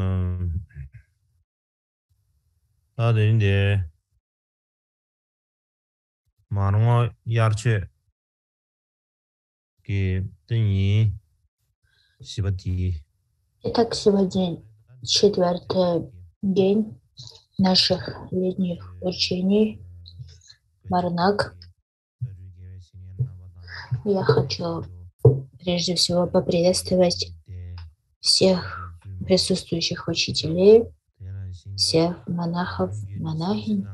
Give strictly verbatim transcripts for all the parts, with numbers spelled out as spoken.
다들 마누어 ярче ки тени сибати. Итак, сегодня четвертый день наших летних учений Марнак. Я хочу прежде всего поприветствовать всех присутствующих учителей, всех монахов, монахинь,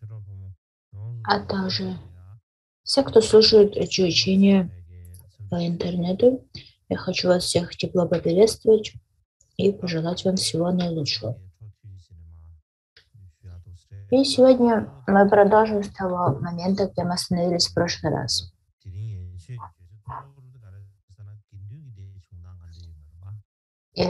а также всех, кто слушает эти учения по интернету. Я хочу вас всех тепло поприветствовать и пожелать вам всего наилучшего. И сегодня мы продолжим с того момента, где мы остановились в прошлый раз. И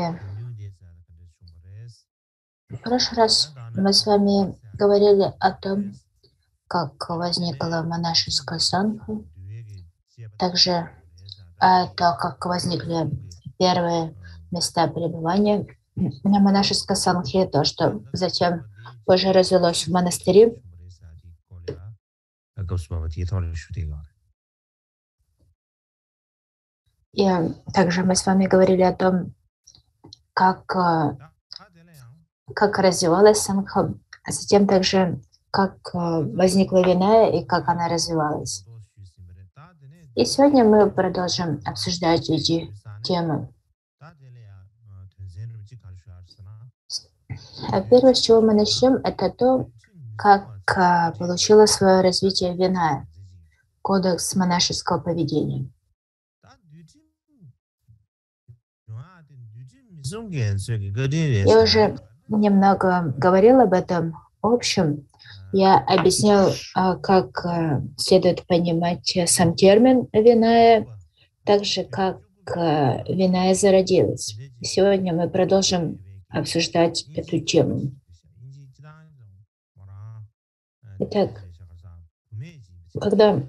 в прошлый раз мы с вами говорили о том, как возникла монашеская сангха, также о том, как возникли первые места пребывания на монашеской сангхе, то, что затем позже развелось в монастыре. И также мы с вами говорили о том, как, как развивалась сангха, а затем также как возникла виная и как она развивалась. И сегодня мы продолжим обсуждать эти темы. А первое, с чего мы начнем, это то, как получила свое развитие виная, кодекс монашеского поведения. Я уже немного говорил об этом общем. Я объяснял, как следует понимать сам термин «виная», так же, как виная зародилась. Сегодня мы продолжим обсуждать эту тему. Итак, когда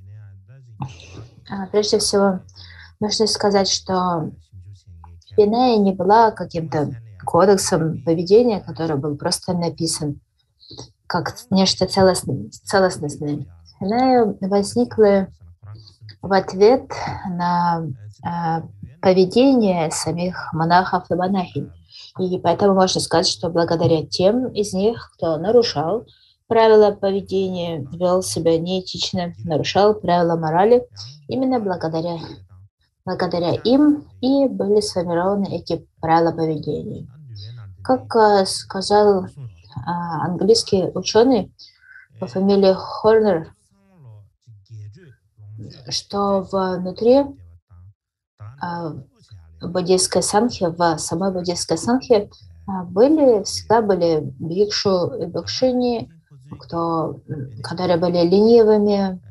прежде всего нужно сказать, что виная не была каким-то кодексом поведения, который был просто написан как нечто целостностное. Виная возникла в ответ на э, поведение самих монахов и монахинь. И поэтому можно сказать, что благодаря тем из них, кто нарушал правила поведения, вел себя неэтично, нарушал правила морали, именно благодаря, благодаря им и были сформированы эти правила поведения. Как э, сказал э, английский ученый по фамилии Хорнер, что внутри э, буддийской сангхи, в самой буддийской сангхи были, всегда были бхикшу и бхикшини, кто, которые были ленивыми,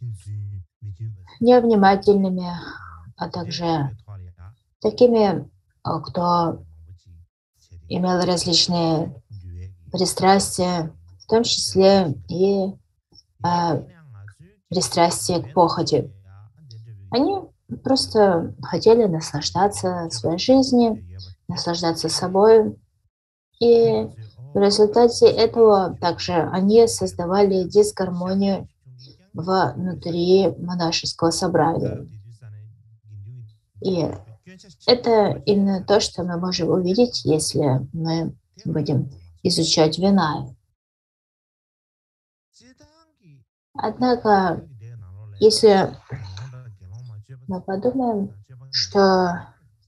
невнимательными, а также такими, кто имел различные пристрастия, в том числе и э, пристрастие к похоти. Они просто хотели наслаждаться своей жизнью, наслаждаться собой. И в результате этого также они создавали дисгармонию внутри монашеского собрания. И это именно то, что мы можем увидеть, если мы будем изучать винаю. Однако, если мы подумаем, что,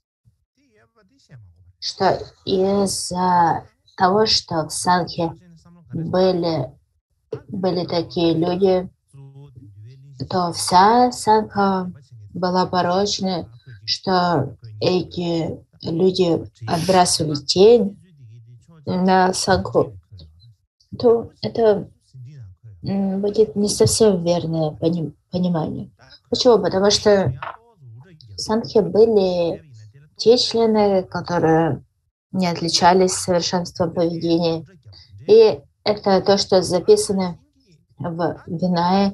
что из-за того, что в сангхе были, были такие люди, то вся сангха была порочной, что эти люди отбрасывали тень на сангху, то это будет не совсем верное понимание. Почему? Потому что в сангхе были те члены, которые не отличались совершенством поведения. И это то, что записано в Винае.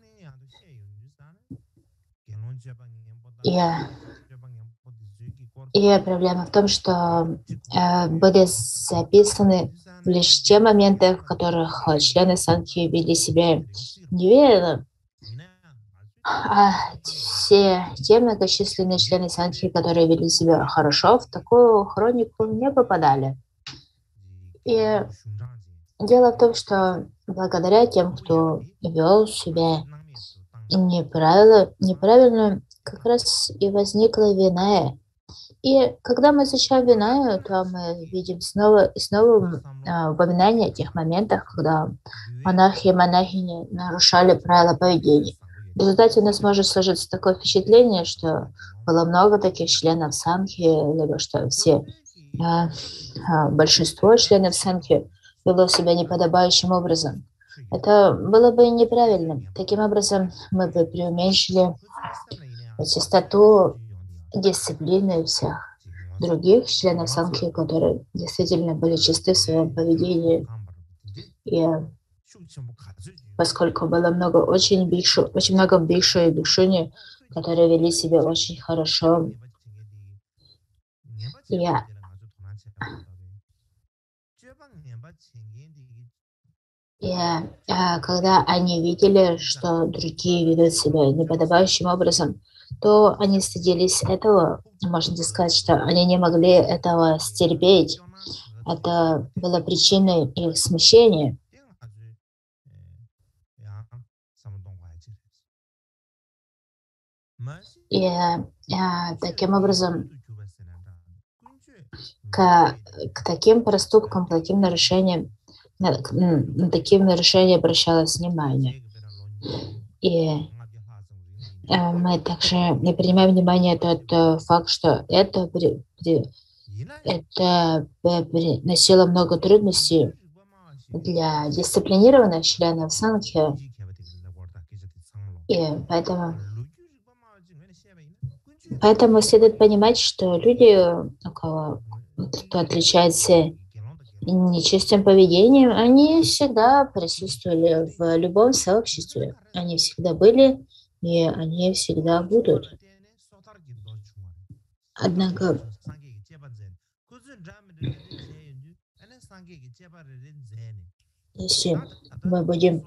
И, И проблема в том, что э, были записаны лишь те моменты, в которых э, члены Санхи вели себя неверно, а все те многочисленные члены Санхи, которые вели себя хорошо, в такую хронику не попадали. И дело в том, что благодаря тем, кто вел себя неправильно, неправильно, как раз и возникла вина. И когда мы изучаем Винаю, то мы видим снова и снова а, упоминание о тех моментах, когда монахи и монахини нарушали правила поведения. В результате у нас может сложиться такое впечатление, что было много таких членов Санхи, либо что все, а, а, большинство членов Санхи вело себя неподобающим образом. Это было бы неправильным. Таким образом, мы бы преуменьшили чистоту дисциплины всех других членов Санхи, которые действительно были чисты в своем поведении. И поскольку было много очень бикшу, очень много бикшу и бикшуни, которые вели себя очень хорошо, и, и а, когда они видели, что другие ведут себя неподобающим образом, то они стыдились этого. Можно сказать, что они не могли этого стерпеть. Это было причиной их смущения. И а, таким образом к, к таким проступкам, к таким нарушениям, на, к- м, на таким нарушениям обращалось внимание. И а, мы также не принимаем внимание тот э, факт, что это, при- при- это э, приносило много трудностей для дисциплинированных членов Санхи, и поэтому, поэтому следует понимать, что люди, у кого кто отличается нечистым поведением, они всегда присутствовали в любом сообществе. Они всегда были, и они всегда будут. Однако, если мы будем,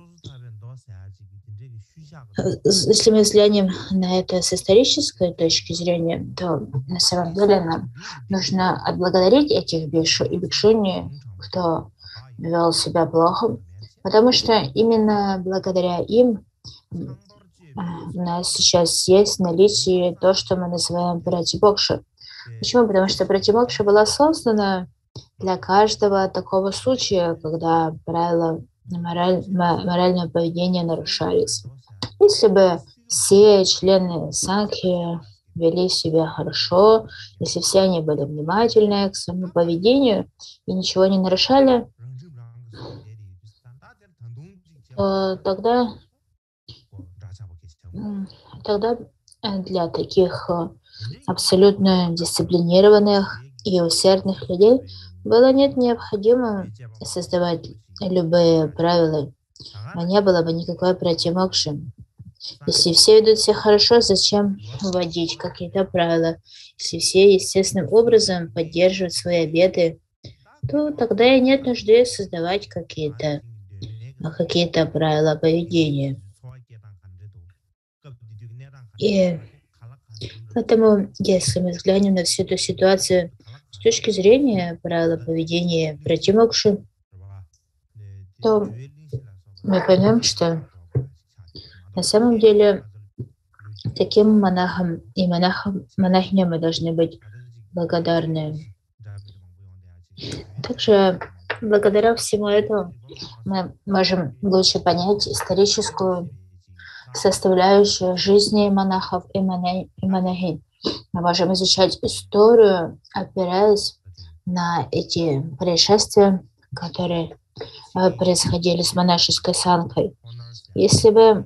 э, если мы взглянем на это с исторической точки зрения, то на самом деле нам нужно отблагодарить этих бикшу и бикшуни, кто вел себя плохо, потому что именно благодаря им м, а, у нас сейчас есть в наличии то, что мы называем пратибокша. Почему? Потому что пратибокша была создана для каждого такого случая, когда правила мораль- мо- морального поведения нарушались. Если бы все члены Сангхи вели себя хорошо, если все они были внимательны к своему поведению и ничего не нарушали, то тогда, м, тогда э, для таких э, абсолютно дисциплинированных и усердных людей было нет необходимо создавать любые правила, а не было бы никакой противомокши. Если все ведут себя хорошо, зачем вводить какие-то правила? Если все естественным образом поддерживают свои обеты, то тогда и нет нужды создавать какие-то а, какие-то правила поведения. И поэтому, если мы взглянем на всю эту ситуацию с точки зрения правила поведения противомокши, то мы поймем, что на самом деле таким монахам и монахам, монахиням мы должны быть благодарны. Также благодаря всему этому мы можем лучше понять историческую составляющую жизни монахов и, мона- и монахинь. Мы можем изучать историю, опираясь на эти происшествия, которые э, происходили с монашеской санкой. Если бы,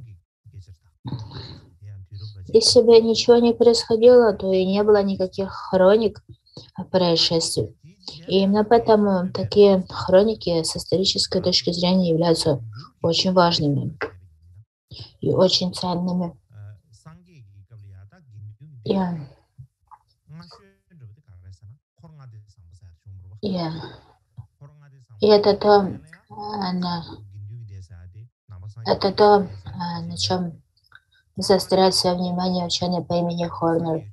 если бы ничего не происходило, то и не было никаких хроник о происшествий. И именно поэтому такие хроники с исторической точки зрения являются очень важными и очень ценными. И И, и это то, а, на, это то, а, на чем заостряет свое внимание ученый по имени Хорнер.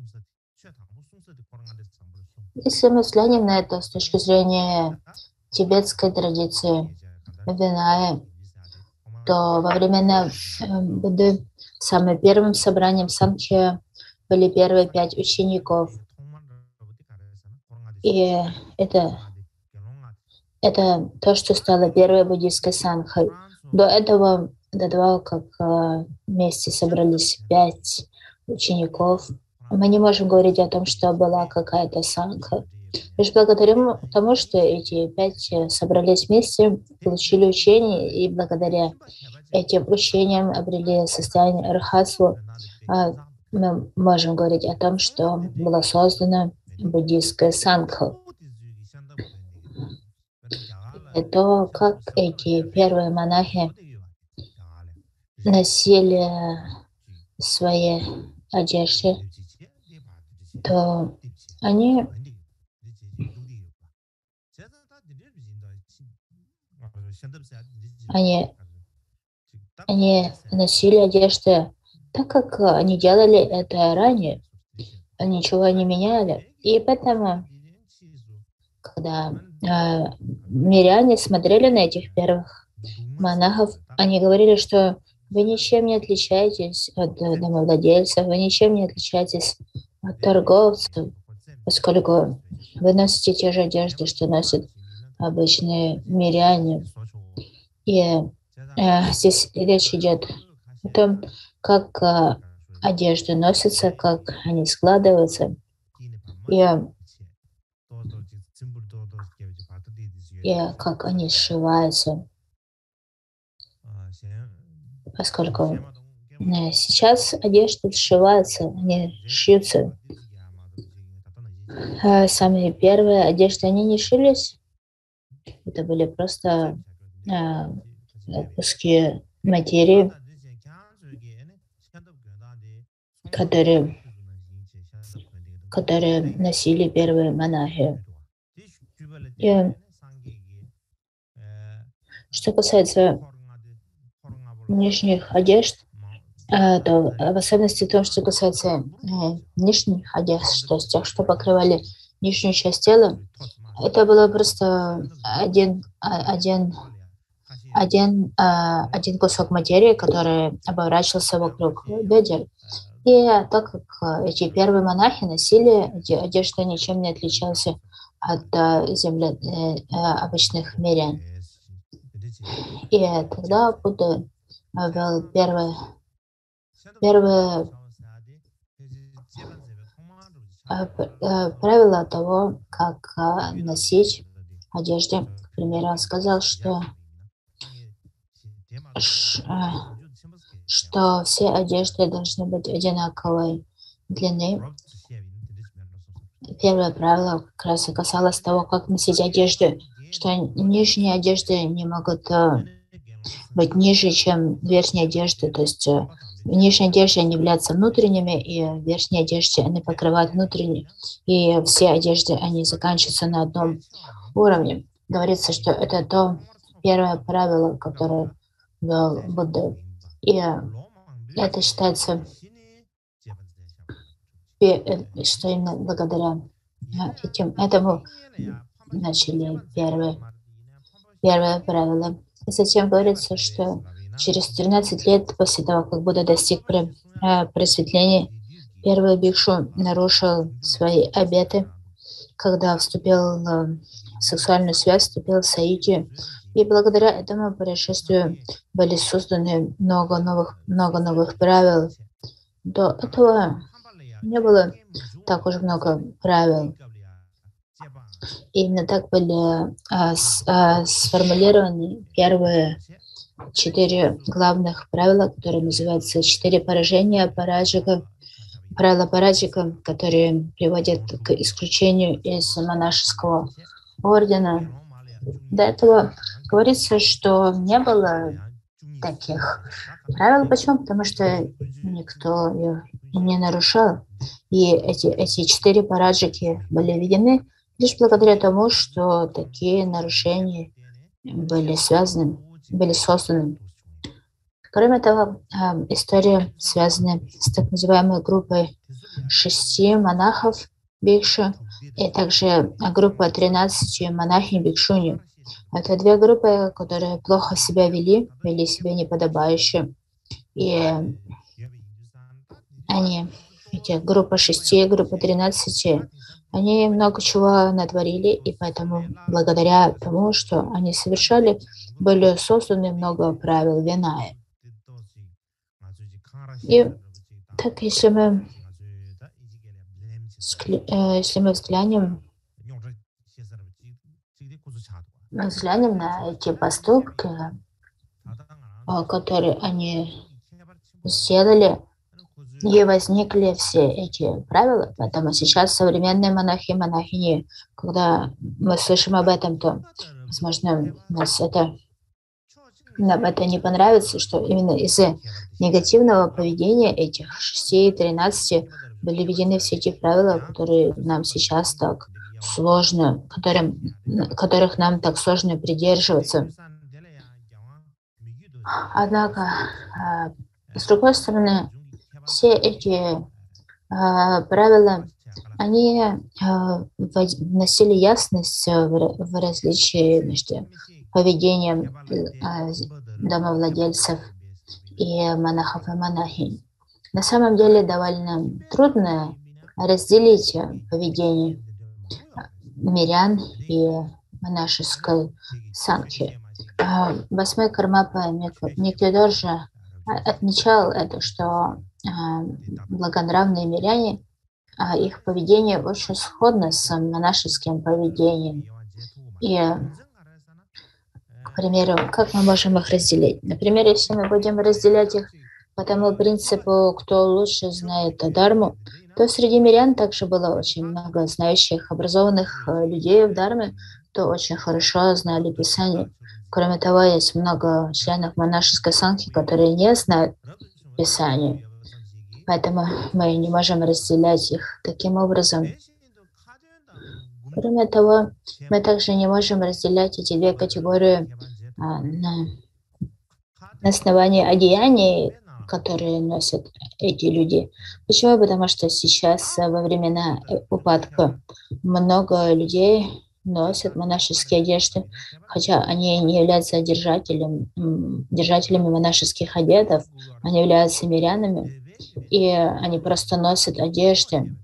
Если мы взглянем на это с точки зрения тибетской традиции Виная, то во времена э, Будды самым первым собранием Санхья были первые пять учеников. И это, это то, что стало первой буддийской санхой. До этого, до того, как э, вместе собрались пять учеников, мы не можем говорить о том, что была какая-то санха. Лишь благодаря тому, что эти пять собрались вместе, получили учение, и благодаря этим учениям обрели состояние архатства, мы можем говорить о том, что была создана буддийская сангха. И то, как эти первые монахи носили свои одежды, то они Они, они носили одежды так, как они делали это ранее. Они ничего не меняли. И поэтому, когда э, миряне смотрели на этих первых монахов, они говорили, что вы ничем не отличаетесь от домовладельцев, вы ничем не отличаетесь от торговцев, поскольку вы носите те же одежды, что носят обычные миряне. И э, здесь речь идет о том, как э, одежды носятся, как они складываются, и, и как они сшиваются. Поскольку э, сейчас одежды сшиваются, они шьются. Э, самые первые одежды, они не шились. Это были просто э, куски материи, которые, которые носили первые монахи. И что касается нижних одежд, э, то в особенности то, что касается э, нижних одежд, то есть тех, что покрывали нижнюю часть тела, это было просто один, один, один, э, один кусок материи, который оборачивался вокруг бедер. И так как эти первые монахи носили эти одежды, ничем не отличались от э, земля, э, э, обычных мирян. И тогда Будда ввел первое, первое правило того, как носить одежду. К примеру, он сказал, что, что все одежды должны быть одинаковой длины. Первое правило как раз и касалось того, как носить одежду, что нижние одежды не могут быть ниже, чем верхние одежды. То есть нижние одежды они являются внутренними, и верхние одежды они покрывают внутренние. И все одежды они заканчиваются на одном уровне. Говорится, что это то первое правило, которое ввел Будда. И это считается, что именно благодаря этим, этому начали первые, первое правило. И затем говорится, что через тринадцать лет после того, как Будда достиг просветления, первый бикшу нарушил свои обеты, когда вступил в сексуальную связь, вступил в саидži. И благодаря этому происшествию были созданы много новых, много новых правил. До этого не было так уж много правил. Именно так были а, с, а, сформулированы первые четыре главных правила, которые называются четыре поражения Параджика, правила Параджика, которые приводят к исключению из монашеского ордена. До этого говорится, что не было таких правил. Почему? Потому что никто их не нарушал. И эти, эти четыре параджики были введены лишь благодаря тому, что такие нарушения были связаны, были созданы. Кроме того, история связана с так называемой группой шести монахов бикшу и также группа тринадцати монахинь бикшуни. Это две группы, которые плохо себя вели, вели себя неподобающе. И они, эти группа шести и группа тринадцати, они много чего натворили, и поэтому благодаря тому, что они совершали, были созданы много правил Виная. И так, если мы, если мы взглянем, взглянем на эти поступки, которые они сделали, и возникли все эти правила. Поэтому сейчас современные монахи и монахини, когда мы слышим об этом, то, возможно, нас это, нам это не понравится, что именно из-за негативного поведения этих шести и тринадцати были введены все эти правила, которые нам сейчас так сложно, которым, которых нам так сложно придерживаться. Однако, с другой стороны, все эти э, правила, они э, вносили ясность в, в различии между поведением э, домовладельцев и монахов и монахинь. На самом деле довольно трудно разделить поведение мирян и монашеской сангхи. Восьмой Кармапа Миквидор же отмечал это, что благонравные миряне, их поведение очень сходно с монашеским поведением. И, к примеру, как мы можем их разделить? Например, если мы будем разделять их по тому принципу, кто лучше знает Дharму, то среди мирян также было очень много знающих, образованных людей в Дharме, кто очень хорошо знали Писание. Кроме того, есть много членов монашеской сангхи, которые не знают Писание. Поэтому мы не можем разделять их таким образом. Кроме того, мы также не можем разделять эти две категории а, на, на основании одеяний, которые носят эти люди. Почему? Потому что сейчас, во времена упадка, много людей носят монашеские одежды, хотя они не являются держателями, держателями монашеских одетов, они являются мирянами, и они просто носят одежды.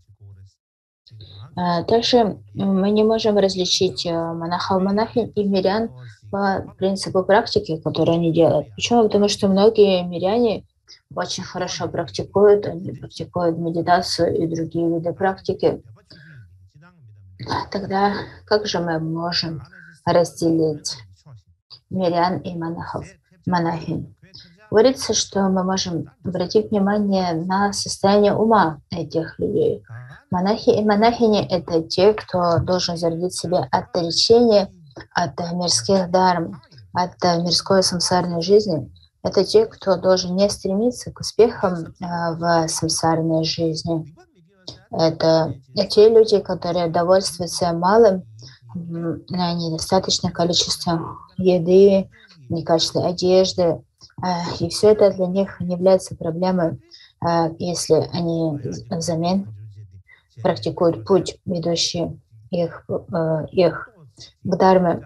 Также мы не можем различить монахов, монахинь и мирян по принципу практики, которую они делают. Почему? Потому что многие миряне очень хорошо практикуют, они практикуют медитацию и другие виды практики. Тогда как же мы можем разделить мирян и монахов, монахинь? Говорится, что мы можем обратить внимание на состояние ума этих людей. Монахи и монахини — это те, кто должен зародить в себе отречение от мирских дарм, от мирской самсарной жизни. Это те, кто должен не стремиться к успехам в самсарной жизни. Это те люди, которые довольствуются малым, недостаточное количество еды, некачественной одежды. И все это для них не является проблемой, если они взамен практикуют путь, ведущий их, их к Дharме.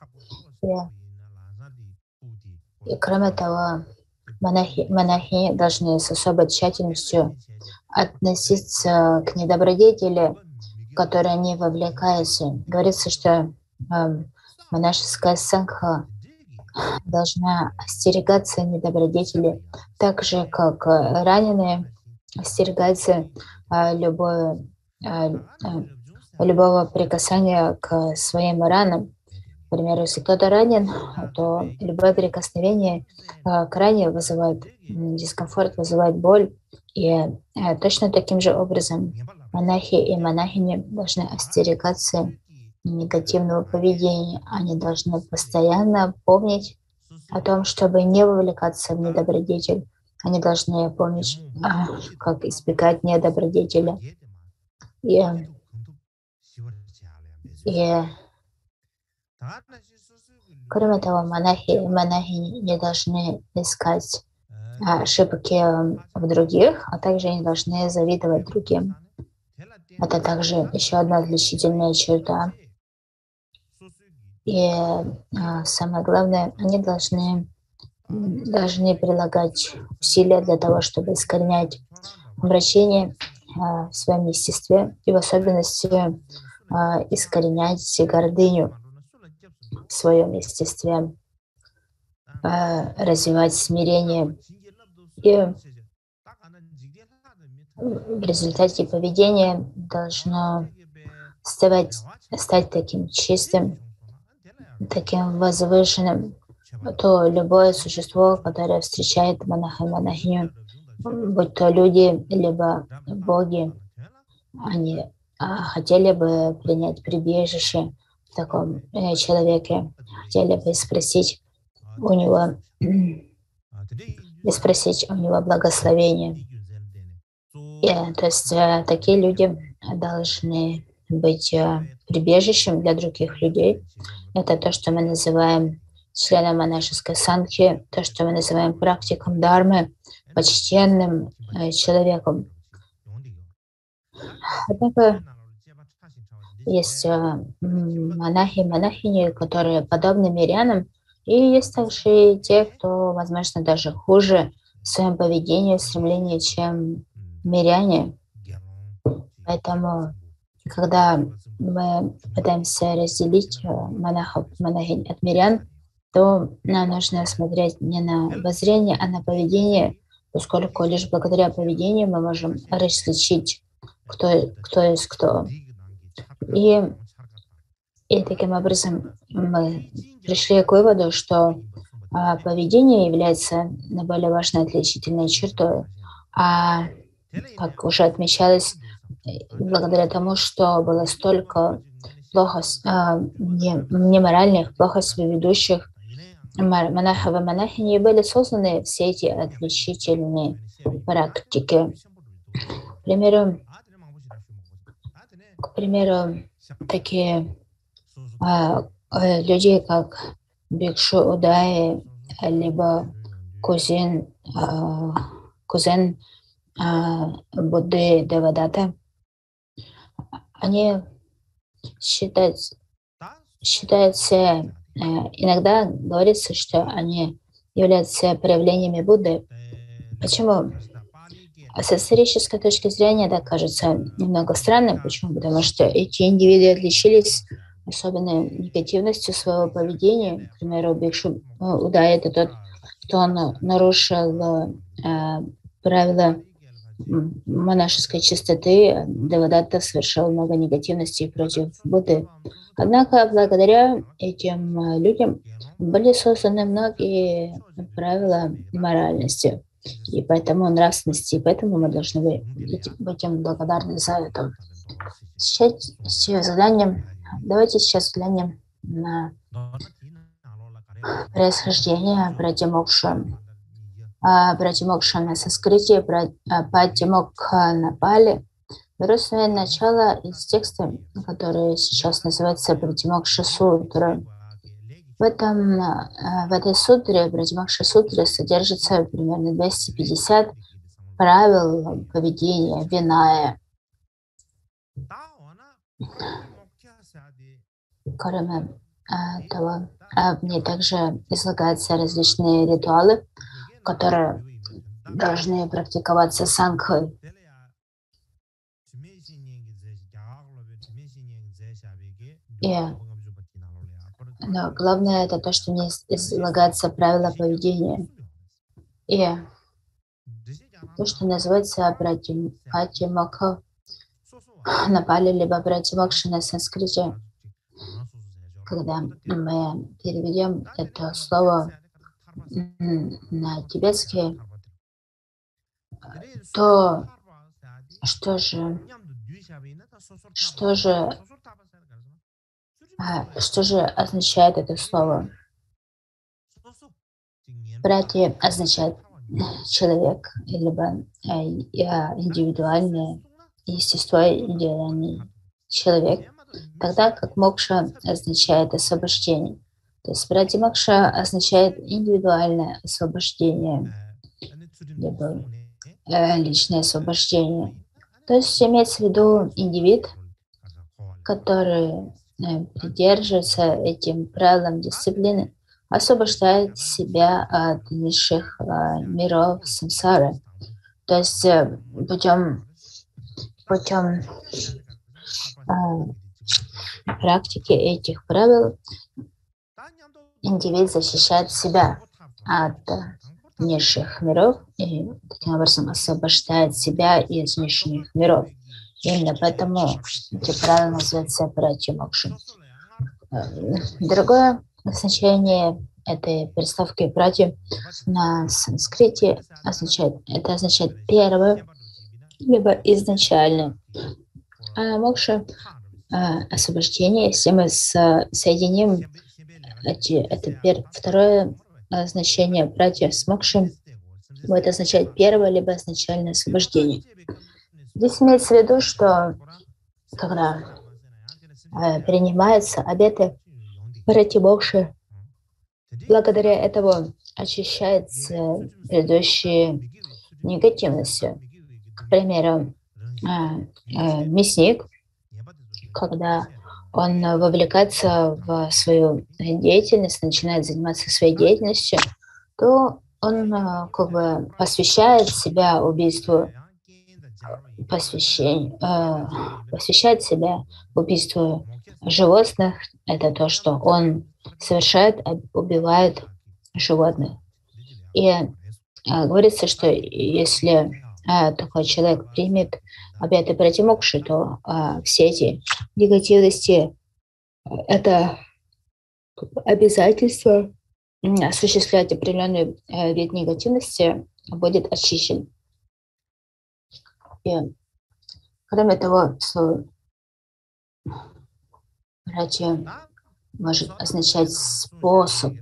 И, и кроме того, монахи, монахи должны с особой тщательностью относиться к недобродетели, в которой они вовлекаются. Говорится, что э, монашеская сангха должна остерегаться недобродетели, так же, как раненые остерегаются э, любое, э, э, любого прикасания к своим ранам. К примеру, если кто-то ранен, то любое прикосновение э, к ране вызывает дискомфорт, вызывает боль. И э, точно таким же образом монахи и монахини должны остерегаться негативного поведения. Они должны постоянно помнить о том, чтобы не вовлекаться в недобродетель. Они должны помнить, а, как избегать недобродетеля. И, и кроме того, монахи, монахи не должны искать ошибки в других, а также не должны завидовать другим. Это также еще одна отличительная черта. И а, самое главное, они должны, должны прилагать усилия для того, чтобы искоренять обращение а, в своем естестве и в особенности а, искоренять гордыню в своем естестве, а, развивать смирение. И в результате поведения должно стать, стать таким чистым, таким возвышенным, то любое существо, которое встречает монаха и монахиню, будь то люди, либо боги, они а, хотели бы принять прибежище в таком э, человеке, хотели бы спросить у него, и спросить у него благословения. И, то есть э, такие люди должны быть э, прибежищем для других людей. Это то, что мы называем членом монашеской санхи, то, что мы называем практиком дharмы, почтенным э, человеком. Однако есть э, монахи и монахини, которые подобны мирянам, и есть также и те, кто, возможно, даже хуже в своем поведении, в стремлении, чем миряне. Поэтому, когда мы пытаемся разделить монахов, монахинь от мирян, то нам нужно смотреть не на воззрение, а на поведение, поскольку лишь благодаря поведению мы можем различить, кто, кто есть кто. И, и таким образом мы пришли к выводу, что а, поведение является наиболее важной отличительной чертой. А как уже отмечалось, благодаря тому, что было столько плохо, а, не, неморальных, плохо себя ведущих монахов и монахинь, были созданы все эти отличительные практики. К примеру, к примеру такие а, а, люди, как Бикшу Удай, либо кузен, а, кузен а, Будды Девадата, они считаются, считаются, иногда говорится, что они являются проявлениями Будды. Почему? С исторической точки зрения это кажется немного странным. Почему? Потому что эти индивиды отличились особенной негативностью своего поведения. К примеру, Бикшу Удай — это тот, кто нарушил э, правила монашеской чистоты. Девадатта совершил много негативностей против Будды. Однако благодаря этим людям были созданы многие правила моральности и поэтому нравственности, и поэтому мы должны быть, быть им благодарны за это. Сейчас, сейчас взглянем, давайте сейчас взглянем на происхождение Пратимокша. Пратимокша на санскрите, Пратимокха на пали берут свое начало из текста, который сейчас называется Пратимокша сутра. В, этом, в этой сутре, Пратимокша сутре, содержится примерно двести пятьдесят правил поведения Виная. Кроме того, в ней также излагаются различные ритуалы, которые должны практиковаться сангхой. И, но главное это то, что в ней излагаются правила поведения. И то, что называется Пратимокха на пали, либо Пратимокша на санскрите. Когда мы переведем это слово на тибетский, то что же, что же, что же означает это слово? Прати означает человек, либо индивидуальный естества идеальный человек, тогда как мокша означает освобождение. То есть пратимокша означает индивидуальное освобождение, либо э, личное освобождение. То есть имеется в виду индивид, который э, придерживается этим правилам дисциплины, освобождает себя от низших э, миров самсары. То есть э, путем, путем э, практики этих правил индивид защищает себя от э, низших миров и таким образом освобождает себя из низших миров. Именно поэтому эти правила называются пратимокша. Другое значение этой приставки прати на санскрите означает, это означает первое, либо изначально. А мокша а, освобождение, если мы со, соединим эти, это пер, второе значение прати с мокшей, будет означать первое, либо изначальное освобождение. Здесь имеется в виду, что когда э, принимаются обеты пратимокши, благодаря этому очищаются предыдущие негативности. К примеру, э, э, мясник, когда он вовлекается в свою деятельность, начинает заниматься своей деятельностью, то он э, как бы посвящает себя убийству, посвящение, э, посвящает себя убийству животных. Это то, что он совершает, убивает животных. И э, говорится, что если э, такой человек примет обеты пратимокши, то э, все эти негативности, это обязательство осуществлять определенный э, вид негативности будет очищен. И, кроме того, слово прати может означать способ.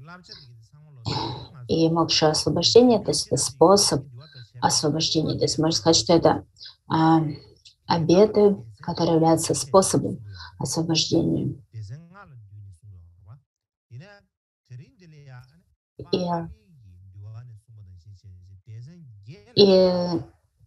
И мокша освобождение, то есть это способ освобождения. То есть можно сказать, что это а, обеты, которые являются способом освобождения. И, и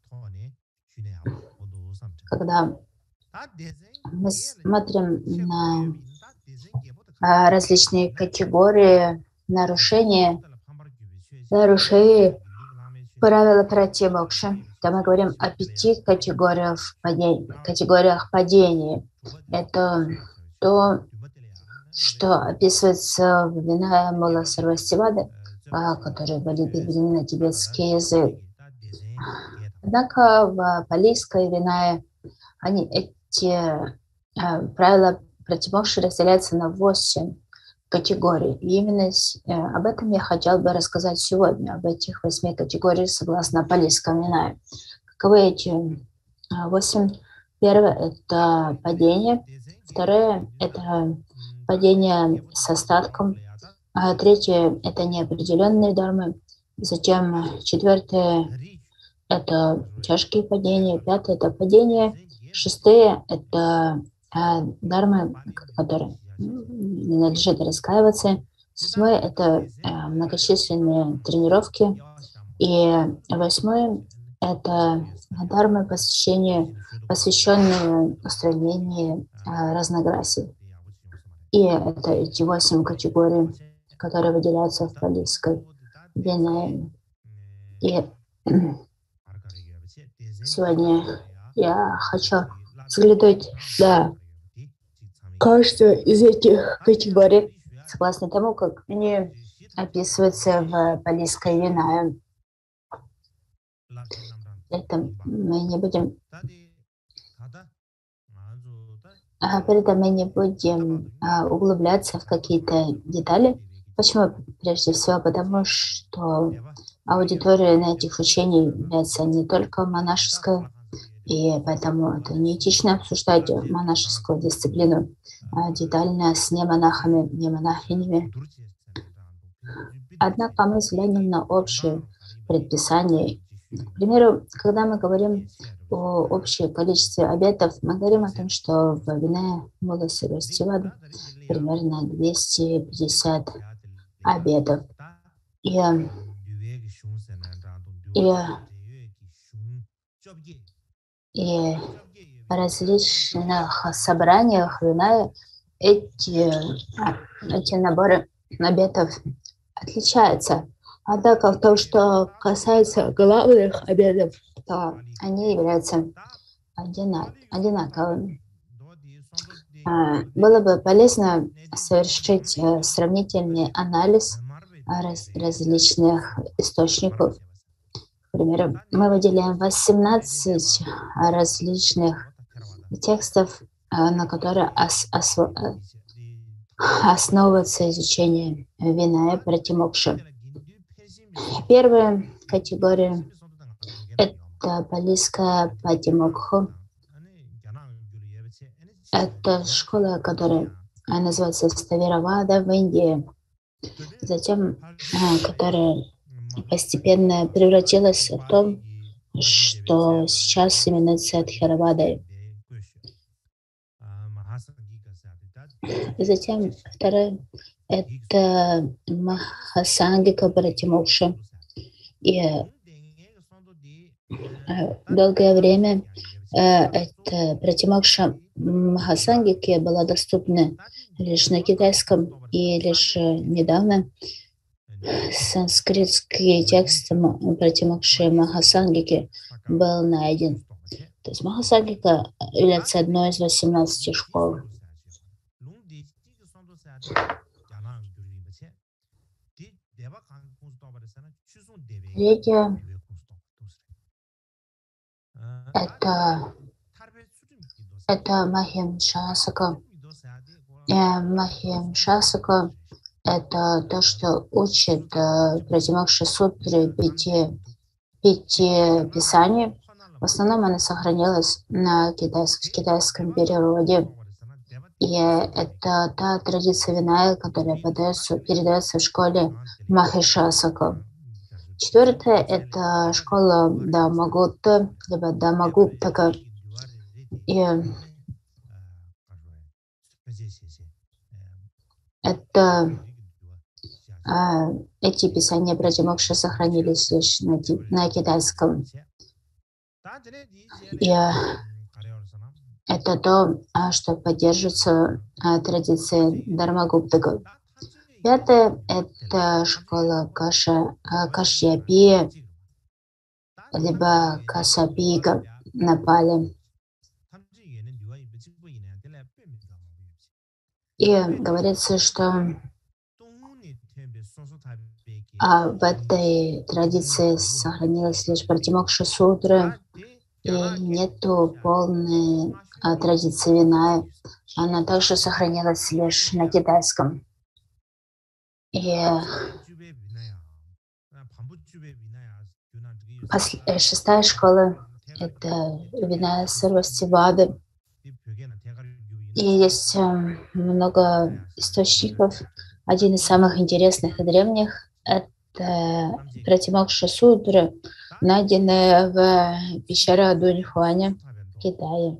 когда мы смотрим на а, различные категории нарушения, нарушений правила пратимокши, то мы говорим о пяти категориях падения. Категориях падения. Это то, что описывается в Винае Мула Сарвастивады, которые были переведены на тибетский язык. Однако в палийской Винае они, эти э, правила пратимокши разделяются на восемь категорий. И именно э, об этом я хотел бы рассказать сегодня, об этих восьми категориях согласно палийскому Винае. Каковы эти восемь? Первое – это падение. Второе – это падение с остатком. А третье – это неопределенные дармы. Затем четвертое – это тяжкие падения. Пятое – это падение. Шестое – это э, дармы, которые не надлежит раскаиваться. Седьмое – это э, многочисленные тренировки. И восьмое – это дармы посвящения, посвященные устранению э, разногласий. И это эти восемь категорий, которые выделяются в палийской Винае. И сегодня я хочу взглянуть на каждую из этих категорий, согласно тому, как они описываются в палийской Винае. Это мы не будем... А при этом мы не будем а, углубляться в какие-то детали. Почему? Прежде всего, потому что аудитория на этих учениях является не только монашеской, и поэтому это неэтично обсуждать монашескую дисциплину а, детально с немонахами, не монахинями. Однако мы взглянем на общие предписания К примеру, когда мы говорим о общем количестве обетов, мы говорим о том, что в Винае было Сарвастивада примерно двести пятьдесят обетов. И, и, и в различных собраниях Виная эти, эти наборы обетов отличаются. Однако в том, что касается главных обетов, то они являются одина- одинаковыми. А, Было бы полезно совершить э, сравнительный анализ раз- различных источников. К примеру, мы выделяем восемнадцать различных текстов, э, на которые ос- осво- э, основывается изучение Виная Пратимокша. Первая категория — это Палийская Патимокха. Это школа, которая а, называется Ставиравада в Индии. Затем, а, которая постепенно превратилась в то, что сейчас именуется Тхеравадой. Затем вторая — это Махасангика Пратимокша. И э, долгое время э, эта Пратимокша Махасангики была доступна лишь на китайском, и лишь э, недавно санскритский текст М- Пратимокши Махасангики был найден. То есть Махасангика является одной из восемнадцати школ. Третья — это, это Махимшасака. Э, Махимшасака — это то, что учит э, Пратимокши Сутры пяти, пяти писаний. В основном она сохранилась на китайс- в китайском переводе. И это та традиция Виная, которая подается, передается в школе Махишасака. Четвертое — это школа Дамагутта, либо Дамагуптака. И это а, эти писания Пратимокши сохранились лишь на, ки- на китайском. И а, это то, а, что поддерживается а, традицией Дармагуптака. Пятое — это школа Каша, а, Кашьяпи, либо Касапика на Пали. И говорится, что а, в этой традиции сохранилась лишь Пратимокша Сутра, и нету полной а, традиции Виная. Она также сохранилась лишь на китайском. И пос- э, шестая школа — это Виная Сарвастивады. И есть э, много источников. Один из самых интересных и древних — это Пратимокша Сутра, найденная в пещере Дуньхуаня в Китае.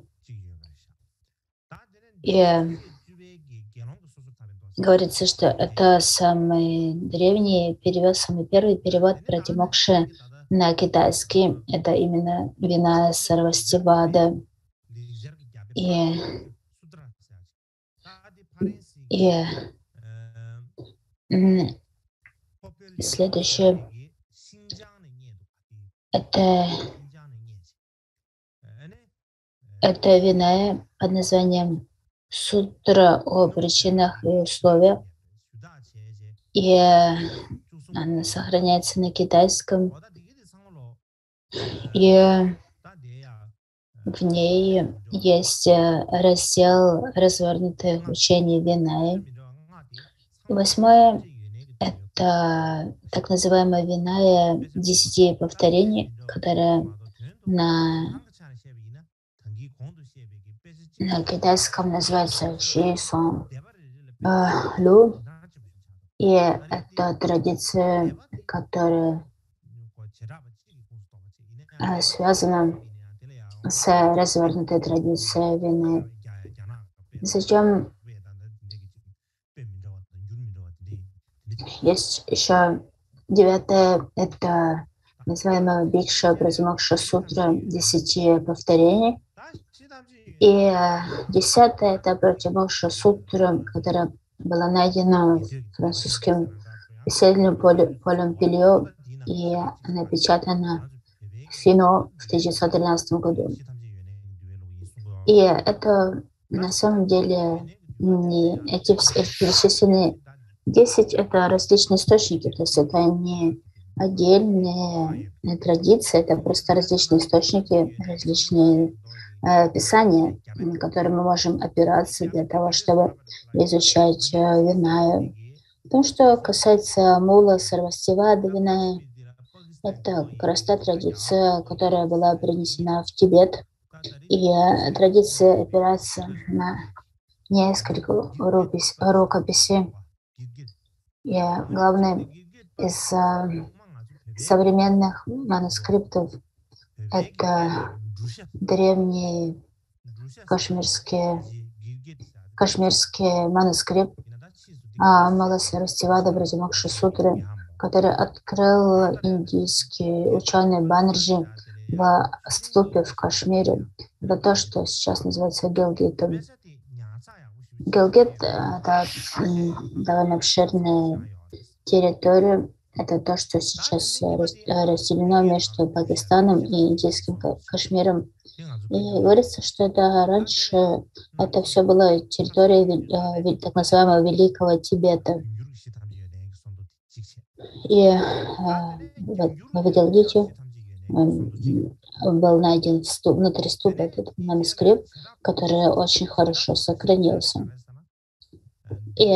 И э, говорится, что это самый древний перевод, самый первый перевод Пратимокши на китайский. Это именно Виная Сарвастивада. И, и м, следующее — это, это Виная под названием Сутра о причинах и условиях. И э, она сохраняется на китайском. И э, в ней есть э, раздел развернутых учений Виная. И восьмое — это так называемая Виная десяти повторений, которая на, на китайском называется Ши Сон Лу. И это традиция, которая э, связано с развернутой традицией вины. Затем есть еще девятое, это называемая Бикша Пратимокша Сутра десяти повторений. И десятое это Пратимокша Сутра, которая была найдена французским писателем Полем, Полем Пильо и напечатана в Фино в тысяча девятьсот тринадцатом году. И это на самом деле не эти, эти перечисленные десять это различные источники, то есть это не отдельные традиции, это просто различные источники, различные э, писания, на которые мы можем опираться для того, чтобы изучать э, Виная. То, что касается Мула Сарвастивада Виная, это как раз та традиция, которая была принесена в Тибет. И э, традиция опирается на несколько рукопис, рукописей. И э, главное из э, современных манускриптов это древний кашмирский, кашмирский манускрипт Мула Сарвастивада Пратимокша Сутры, который открыл индийский ученый Баннерджи в ступе в Кашмире. Это то, что сейчас называется Гилгитом. Гилгит — это довольно обширная территория. Это то, что сейчас разделено между Пакистаном и индийским Кашмиром. И говорится, что это раньше это все было территорией так называемого Великого Тибета. И вот в Гилгите был найден ступ, внутри ступа этот манускрипт, который очень хорошо сохранился. И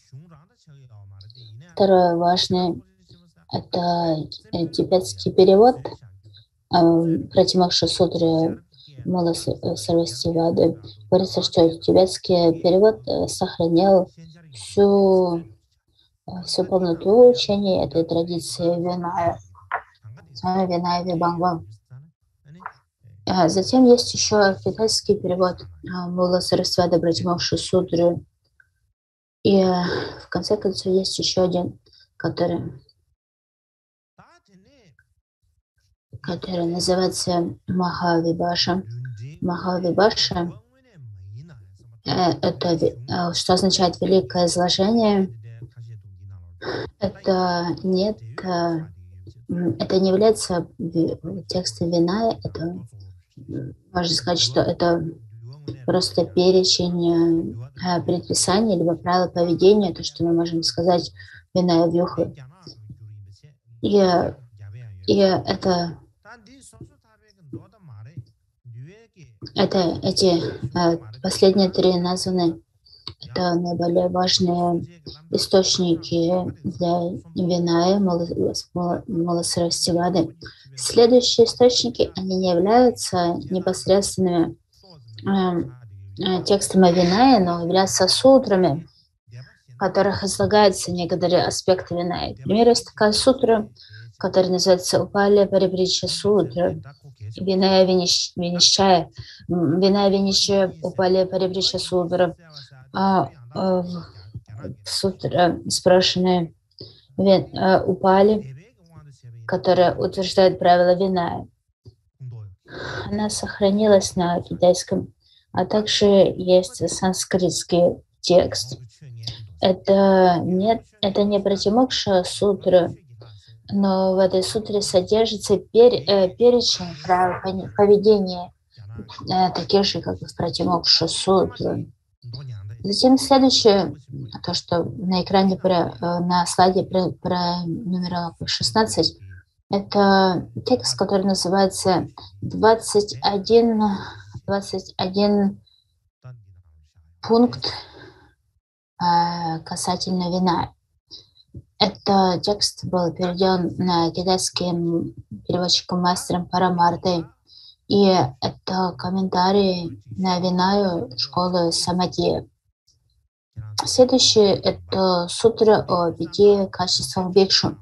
второе важное — это тибетский перевод Пратимокша Сутры Мула Сарвастивады. Говорится, что тибетский перевод сохранял всю, всю полноту учения этой традиции Виная, Виная Вибангва. Затем есть еще китайский перевод Мула Сарвастивады Пратимокша Сутры. И в конце концов есть еще один, который, который называется Махавибаша. Махавибаша — это что означает великое изложение. Это нет, это не является текстом Виная. Это можно сказать, что это просто перечень э, предписаний либо правил поведения, то, что мы можем сказать Виная Вьюха. И, и это, это эти э, последние три названы, это наиболее важные источники для Виная, Мула Сарвастивады. Следующие источники, они не являются непосредственными текстами Виная, но являются сутрами, в которых излагаются некоторые аспекты Виная. Например, есть такая сутра, которая называется Упалия Париприча Сутра, Виная Винищая, Виная Винищая Упалия Париприча Сутра. А, а, сутра, спрошенная Упали, которая утверждает правила Виная. Она сохранилась на китайском, а также есть санскритский текст. Это, нет, это не Пратимокша Сутра, но в этой сутре содержится пер, э, перечень правил поведения, э, таких же, как и в Пратимокша Сутре. Затем следующее, то, что на экране, про, на слайде про, про номер шестнадцать, это текст, который называется двадцать один, двадцать один пункт э, касательно вина. Этот текст был переведен на китайским переводчиком мастером Парамартой. И это комментарий на Винаю школы Самадхи. Следующее — это сутра о пяти качествах бикшу,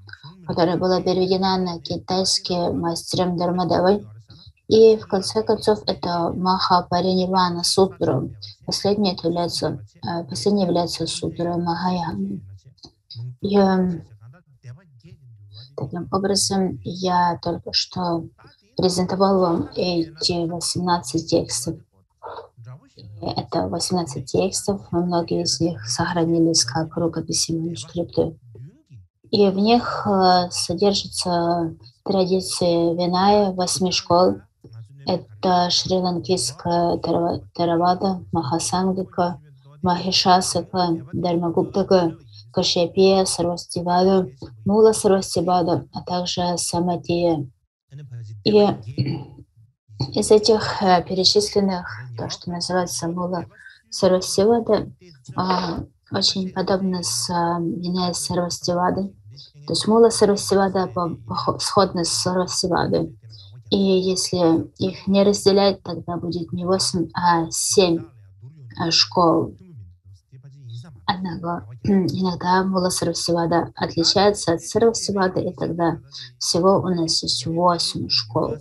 которая была переведена на китайский мастером Дharmadevой. И в конце концов это Махапаринивана Сутра. Последняя это является, э, последняя является сутрой Махаяны. И э, таким образом я только что презентовал вам эти восемнадцать текстов. Это восемнадцать текстов, многие из них сохранились как рукописи, манускрипты. И в них э, содержатся традиции Виная, восьми школ. Это шри-ланкийская Theravada, Махасангика, Махишасака, Дharmaguptака, Кашьяпия, Сарвастивада, Мула Сарвастивада, а также Самадия. И из этих э, перечисленных, то, что называется Мула Сарвастивада, э, очень подобно с э, Виная Сарвастивадой. То есть Мула Сарвастивада сходна с Сарвастивадой. И если их не разделять, тогда будет не восемь, а семь школ. Однако иногда Мула Сарвастивада отличается от Сарвастивады, и тогда всего у нас есть восемь школ.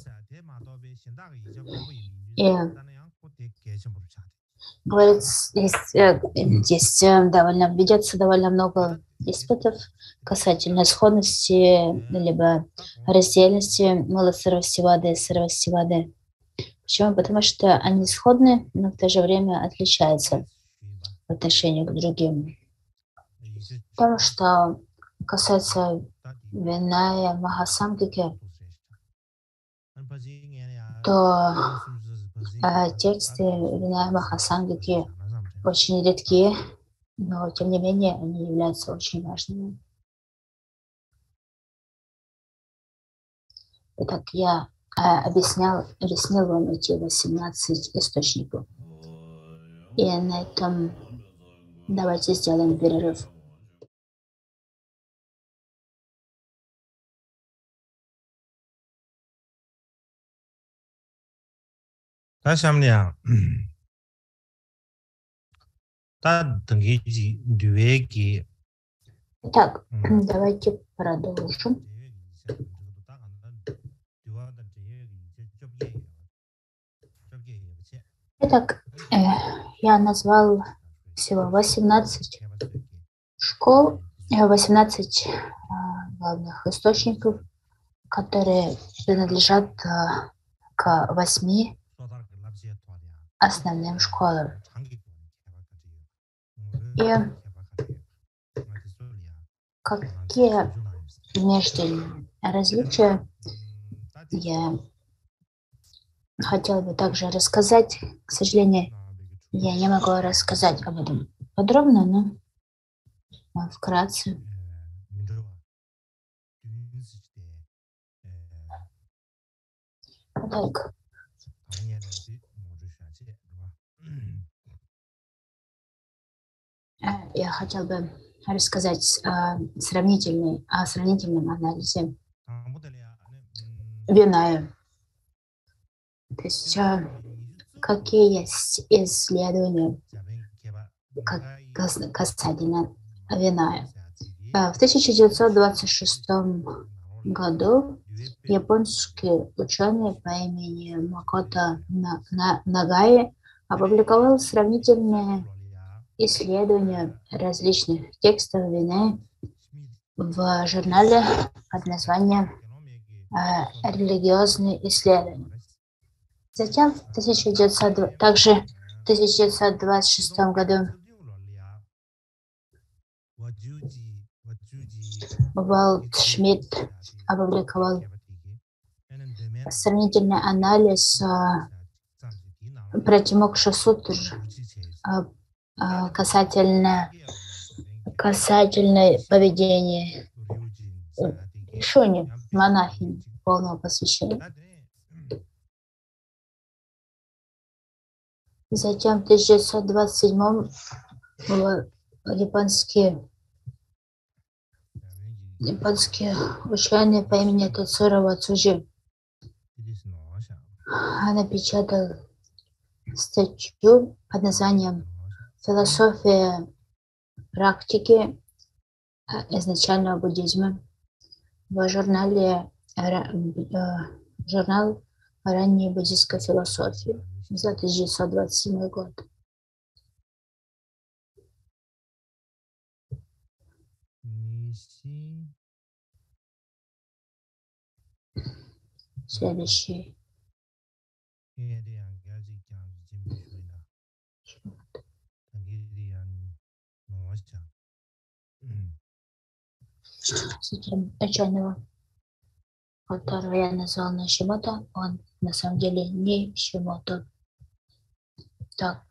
И говорится, есть, есть довольно, ведется довольно много испытов касательно сходности либо раздельности Мула Сарвастивады и Сарвастивады. Почему? Потому что они сходны, но в то же время отличаются в отношении к другим. Потому что касается Виная Махасангики, то э, тексты Виная Махасангики очень редкие, но тем не менее они являются очень важными. Итак, я э, объяснял, объяснил вам эти восемнадцать источников. И на этом давайте сделаем перерыв. 다시 합니다. 다 등기지 뒤에기. Итак, давайте продолжим. Итак, э, я назвал всего восемнадцать школ, восемнадцать э, главных источников, которые принадлежат э, к восьми основным школам. И какие между ними различия я хотела бы также рассказать. К сожалению, я не могу рассказать об этом подробно, но вкратце. Так. Я хотел бы рассказать о, сравнительной, о сравнительном анализе Виная. То есть какие есть исследования касательно Виная. В тысяча девятьсот двадцать шестом году японский ученый по имени Макото Нагаи опубликовал сравнительные исследования различных текстов Виная в журнале под названием «Религиозные исследования». Затем в тысяча девятьсот, также в тысяча девятьсот двадцать шестом году Валдшмидт опубликовал сравнительный анализ Пратимокша сутр касательно касательно поведения Шуни, монахини полного посвящения. Затем в тысяча девятьсот двадцать седьмом японские, японские ученые по имени Тацуро Вацуджи напечатал статью под названием «Философия практики изначального буддизма». в журнале ра- э, журнал ранней буддийской философии за тысяча девятьсот двадцать седьмой год. Следующий. Затем ученого, которого я назвал Нишимото, он на самом деле не Шимото. Так.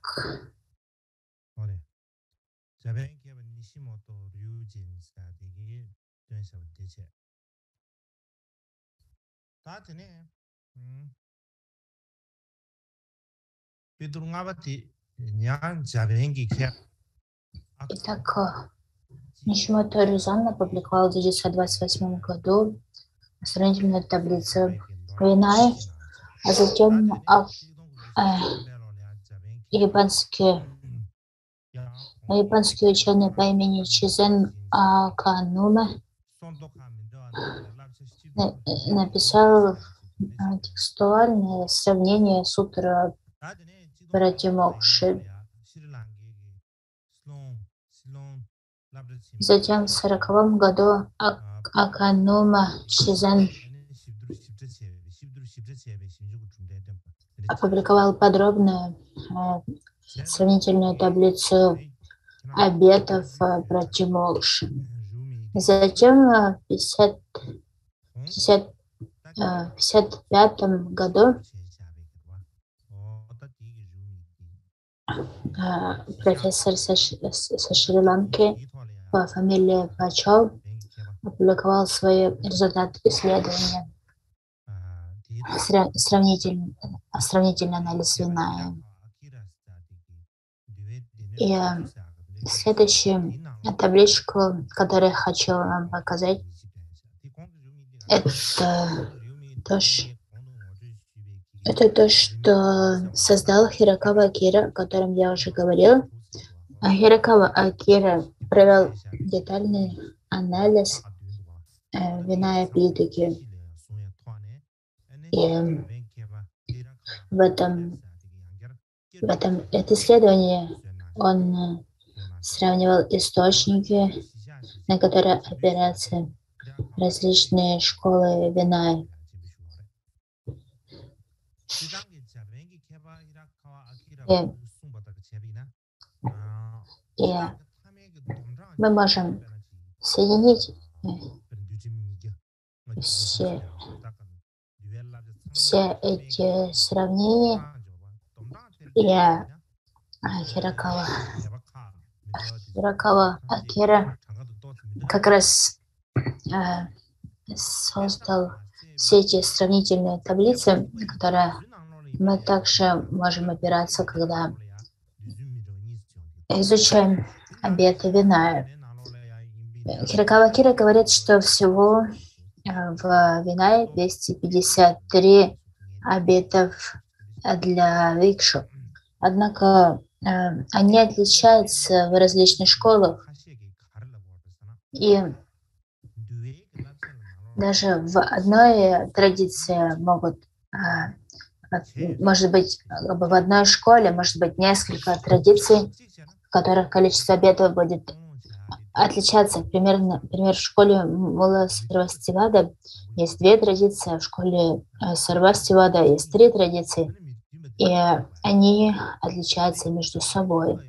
Итак, Нишимото Рюзан опубликовал в тысяча девятьсот двадцать восьмом году сравнительную таблицу Винай, а затем а, а, японский, японский ученый по имени Чизен Аканума написал текстуальное сравнение сутра Пратимокши. Затем в сороковом году Аканума Чизен опубликовал подробную э, сравнительную таблицу обетов э, Пратимокши. Затем в пятьдесят, пятьдесят, э, пятьдесят пятом году э, профессор со, со Шри-Ланки по фамилии Пачал опубликовал свои результаты исследования. Сравнительный, сравнительный анализ Виная. И следующую табличку, которую я хочу вам показать, это то, это то, что создал Хирокава Акира, о котором я уже говорил. Хирокава Акира провел детальный анализ э, Виная Питаки. И в этом, в этом это исследование он сравнивал источники, на которые опираются различные школы Виная. И, и мы можем соединить все, все эти сравнения, и Хирокава, Хирокава Акира как раз э, создал все эти сравнительные таблицы, на которые мы также можем опираться, когда изучаем обеты Виная. Хирокава Акира говорит, что всего в Винае двести пятьдесят три обетов для викшу. Однако э, они отличаются в различных школах. И даже в одной традиции могут, э, может быть, в одной школе может быть несколько традиций, в которых количество обетов будет отличаться. Примерно, например, в школе Мула Сарвастивада есть две традиции, в школе Сарвастивада есть три традиции, и они отличаются между собой.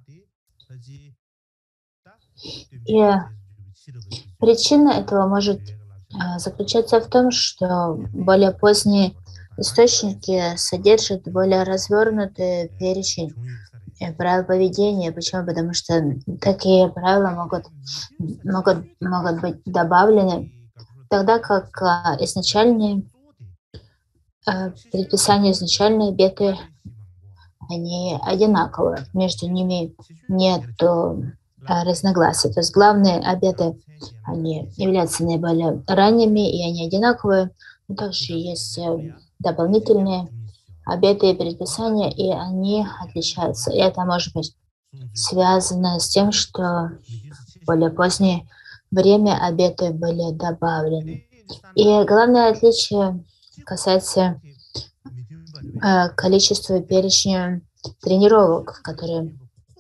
И причина этого может заключаться в том, что более поздние источники содержат более развернутый перечень правил поведения. Почему? Потому что такие правила могут, могут, могут быть добавлены, тогда как изначальные предписания, изначальные обеты, они одинаковые. Между ними нет разногласий. То есть главные обеты, они являются наиболее ранними, и они одинаковые. Но также есть дополнительные обеты и предписания, и они отличаются. И это может быть связано с тем, что более поздние время обеты были добавлены. И главное отличие касается э, количества перечня тренировок, которые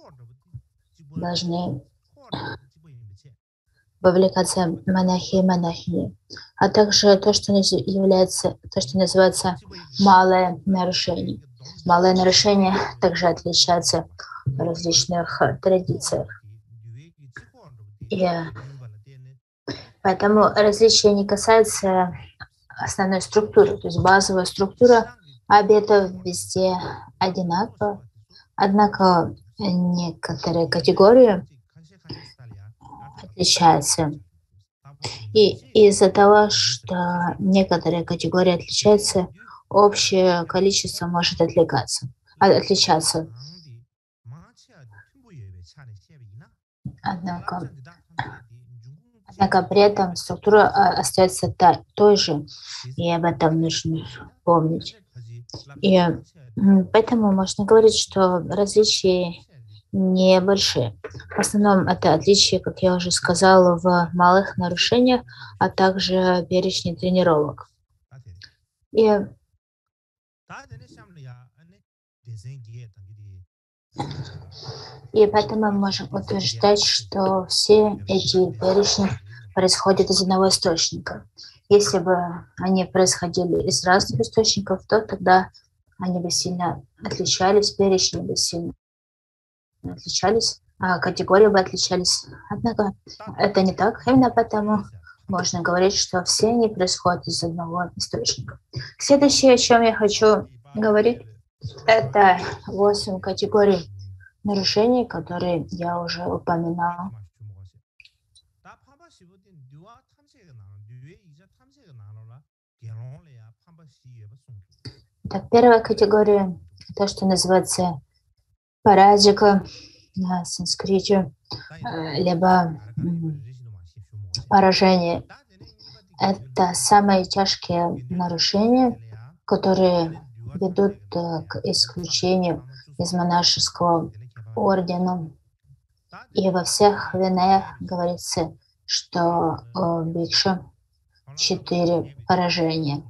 должны вовлекаться монахи и монахини, а также то, что является, то, что называется малое нарушение. Малое нарушение также отличается в различных традициях. И поэтому различия не касаются основной структуры, то есть базовая структура обетов везде одинакова, однако некоторые категории отличаются. И из-за того, что некоторые категории отличаются, общее количество может отвлекаться, отличаться. Однако, однако при этом структура остается та, той же, и об этом нужно помнить. И поэтому можно говорить, что различия небольшие. В основном это отличие, как я уже сказала, в малых нарушениях, а также перечне тренировок. И, и поэтому мы можем утверждать, что все эти перечни происходят из одного источника. Если бы они происходили из разных источников, то тогда они бы сильно отличались, перечни бы сильно отличались, а категории бы отличались. Однако это не так, именно поэтому можно говорить, что все они происходят из одного источника. Следующее, о чем я хочу говорить, это восемь категорий нарушений, которые я уже упоминал. Так, первая категория – то, что называется параджика на санскрите, либо поражение. Это самые тяжкие нарушения, которые ведут к исключению из монашеского ордена. И во всех винеях говорится, что у бикшу четыре поражения.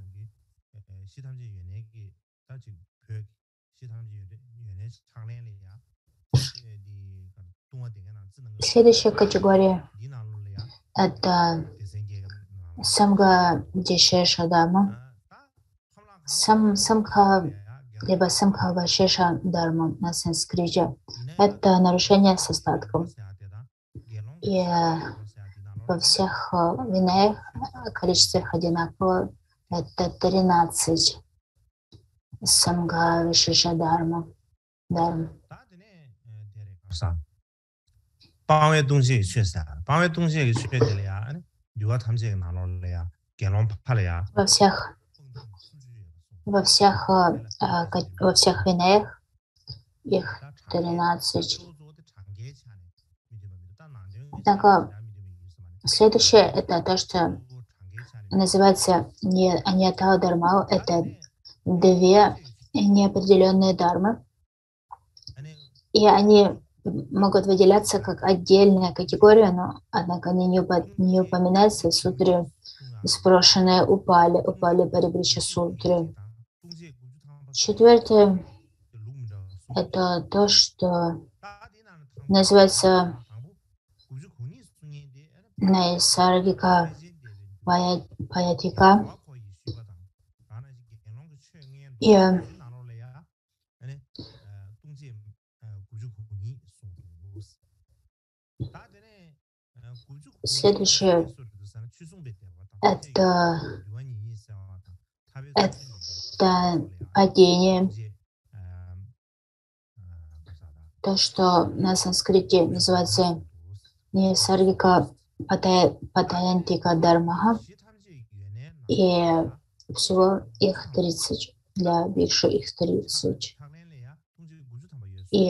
Следующая категория – это самга дишеша дharma, сам, самха, либо самха вашеша дharma на санскрите. Это нарушение с остатком. И во всех винеях количество их одинаково. Это тринадцать самга вашеша дharma. дharma. 帮为东西确实啊，帮为东西确的了呀，有啊，他们这个拿了了呀，给人怕了呀。 Во всех, во всех, во всех винеях их тринадцать. Однако следующее это то, что называется не аньята дharma, это две неопределенные дharмы, и они могут выделяться как отдельная категория, но однако они не, упо не упоминаются в сутре спрошенные упали, упали парибрича сутры. Четвертое – это то, что называется найсаргика паятика. И следующее – это, это падение, то, что на санскрите называется нисаргика патаянтика дharma, и всего их тридцать, для бикшу их тридцать. И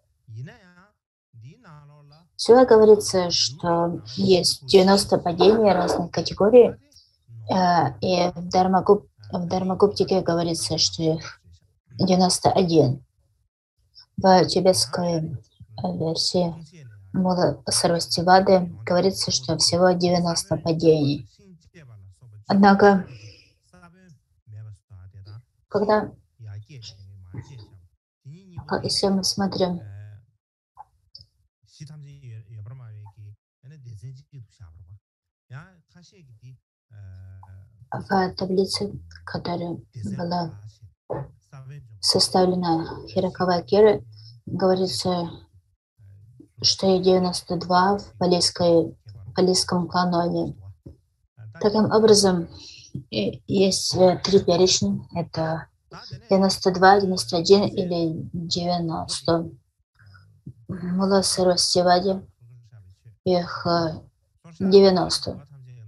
всего говорится, что есть девяносто падений разных категорий, и в Дharmagуп, в Дharмагуптике говорится, что их девяносто один. В тибетской версии Мула Сарвастивады говорится, что всего девяносто падений. Однако, когда, если мы смотрим в таблице, которая была составлена Хиракавакирой, говорится, что и девяносто два в палийской, палийском каноне. Таким образом, есть три перечня. Это девяносто два, девяносто один или девяносто. Мула Сарвастивади, их девяносто.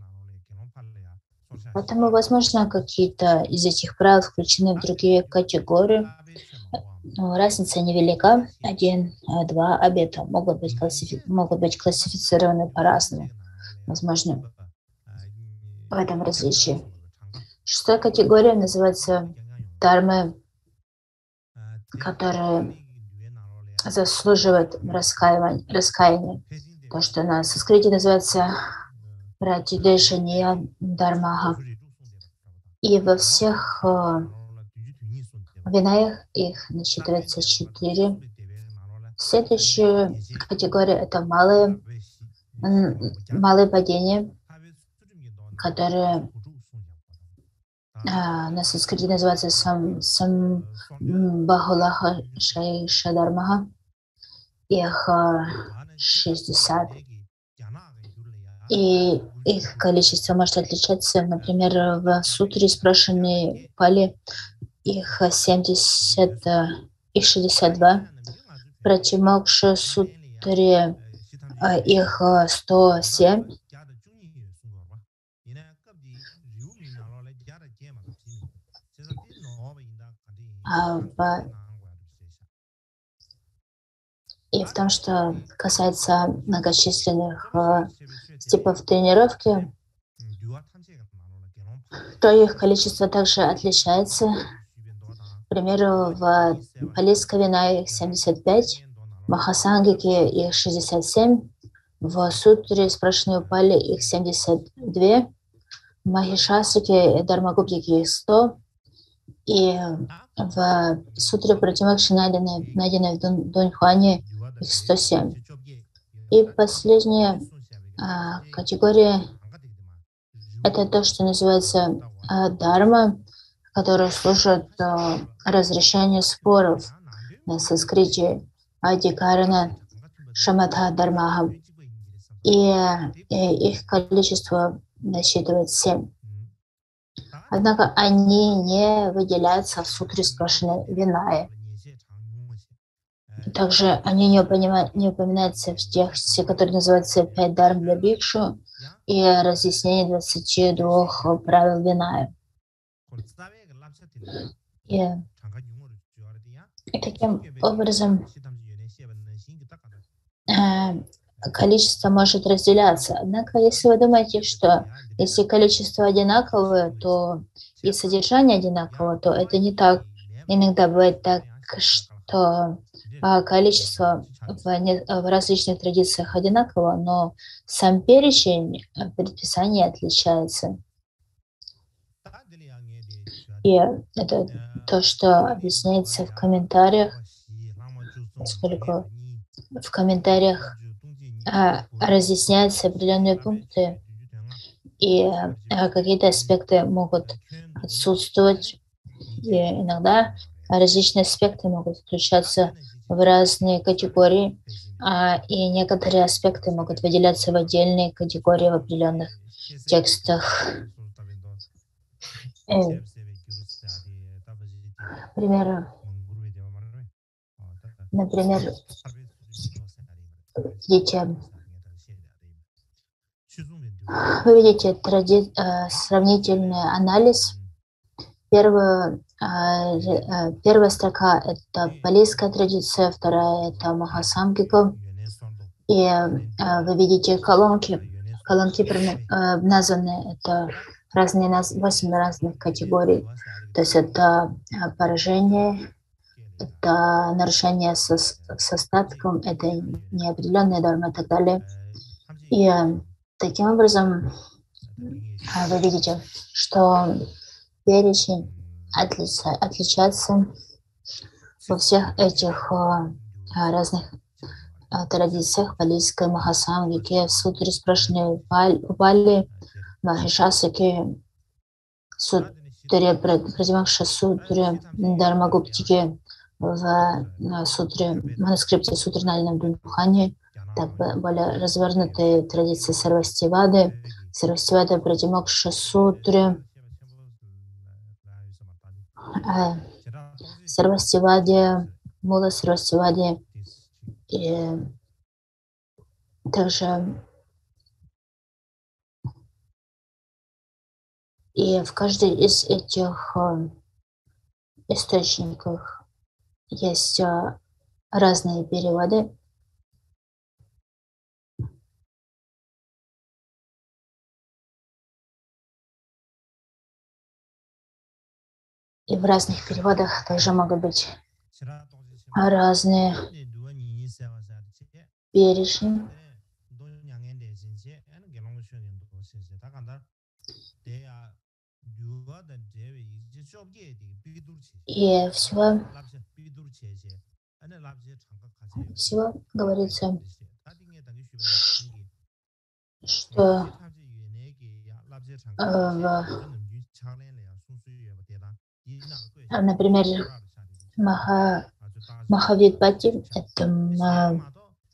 Поэтому, возможно, какие-то из этих правил включены в другие категории. Но разница невелика. Один, два обета могут быть, классифи... могут быть классифицированы по-разному. Возможно, в этом различии. Шестая категория называется дармы, которые заслуживают раскаяния. раскаяния. То, что на санскрите называется Пратидешания Дармаха. И во всех э, винаях их насчитывается четыре. Следующая категория — это малые, малые падения, которые э, на санскрите называются сам, сам Бахулаха Шадармаха. Их э, шестьдесят. И их количество может отличаться. Например, в сутре спрошенной Пали их семьдесят, их шестьдесят два. В Пратимокша сутре их сто семь. А в... И в том, что касается многочисленных типов тренировки, то их количество также отличается. К примеру, в палийской вина их семьдесят пять, в Махасангике их шестьдесят семь, в сутре спрошенной Пали их семьдесят два, в Махишасрике и Дармагупьяке их сто, и в сутре Пратимакши, найденной, найденной в Дуньхуане, их сто семь. И последняя а, категория — это то, что называется а, дарма, которая служит а, разрешению споров на санскрите Адикарана Шаматха Дармаха. И, и их количество насчитывает семь. Однако они не выделяются в сутре спрошенной Винае. Также они не, упоминают, не упоминаются в тексте, который называется «Пять дарм для бикшу» и разъяснение двадцати двух правил Виная. И, и таким образом э, количество может разделяться. Однако, если вы думаете, что если количество одинаковое, то и содержание одинаково, то это не так. Иногда бывает так, что количество в, не, в различных традициях одинаково, но сам перечень предписаний отличается. И это то, что объясняется в комментариях, поскольку в комментариях а, разъясняются определенные пункты, и а, какие-то аспекты могут отсутствовать, и иногда различные аспекты могут включаться в разные категории, а, и некоторые аспекты могут выделяться в отдельные категории в определенных текстах. И, например, например, видите, вы видите тради, э, сравнительный анализ. Первую, э, первая строка — это палийская традиция, вторая — это Махасангика. И э, вы видите колонки. Колонки э, названы, это разные, восемь разных категорий. То есть это поражение, это нарушение с, с остатком, это неопределенная норма и так далее. И таким образом вы видите, что перечень отлича, отличается во всех этих разных традициях Палийской Махасамгике, в сутре спрашивания Пали, Махишасаке, сутре, предимавшей сутре Дharmaguptике, в сутре, манускрипте Сутринальном Дхани, так более развернутые традиции Сарвастивады, Сарвастивада предимавшей сутре, Сарвастиваде, Мула Сарвастиваде, и также и в каждой из этих источников есть разные переводы. И в разных переводах также могут быть разные перечни. И всего, всего говорится, что в, например, Маха, Махавидпати, это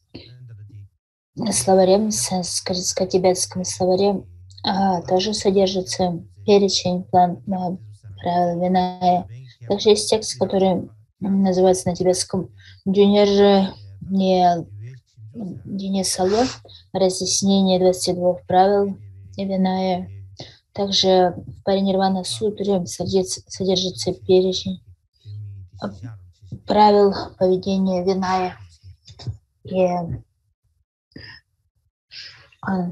словаре, санскритско-тибетском словаре, а, тоже содержится перечень план правил Виная. Также есть текст, который называется на тибетском Дюнер не Дюнесало, разъяснение двадцати двух правил Виная. Также в Паринирвана Сутре содержится, содержится перечень правил поведения Виная. И он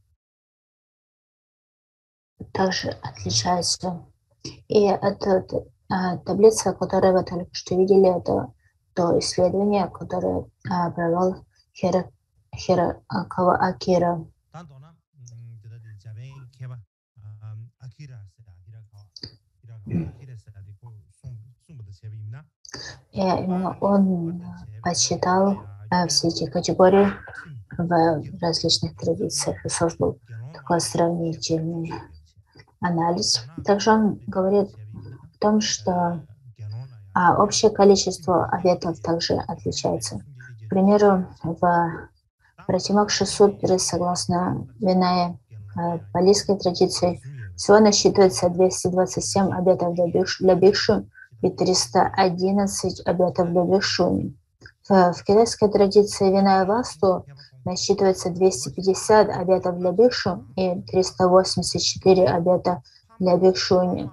также отличается. И эта а, таблица, которую вы только что видели, это то исследование, которое а, провел Хира, Хирокава Акира. И именно он подсчитал а, все эти категории в различных традициях и создал такой сравнительный анализ. Также он говорит о том, что а, общее количество обетов также отличается. К примеру, в Пратимакша Сутре, согласно Виная э, палийской традиции, всего насчитывается двести двадцать семь обетов для бикшу, для бикшу и триста одиннадцать обетов для бикшу. В, в китайской традиции Виная Васту насчитывается двести пятьдесят обетов для бикшу и триста восемьдесят четыре обета для бикшуни.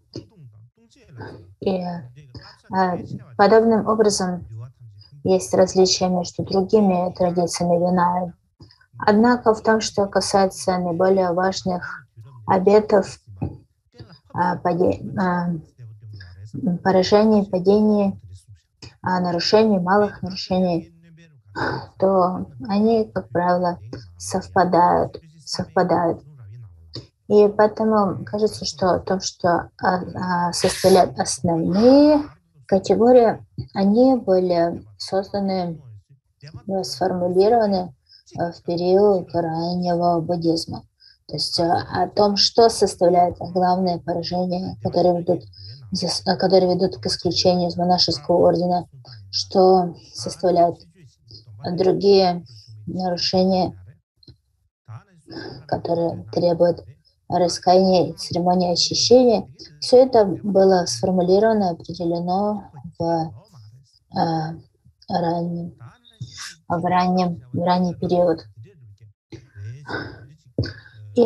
И э, подобным образом есть различия между другими традициями Виная. Однако в том, что касается наиболее важных обетов, а, паде, а, поражений, падений, а, нарушений, малых нарушений, то они, как правило, совпадают, совпадают. И поэтому кажется, что то, что а, а, составляют основные категории, они были созданы, сформулированы в период раннего буддизма. То есть о том, что составляет главные поражения, которые ведут, которые ведут к исключению из монашеского ордена, что составляют другие нарушения, которые требуют раскаяния и церемонии очищения. Все это было сформулировано и определено в, э, раннем, в, раннем, в ранний период. И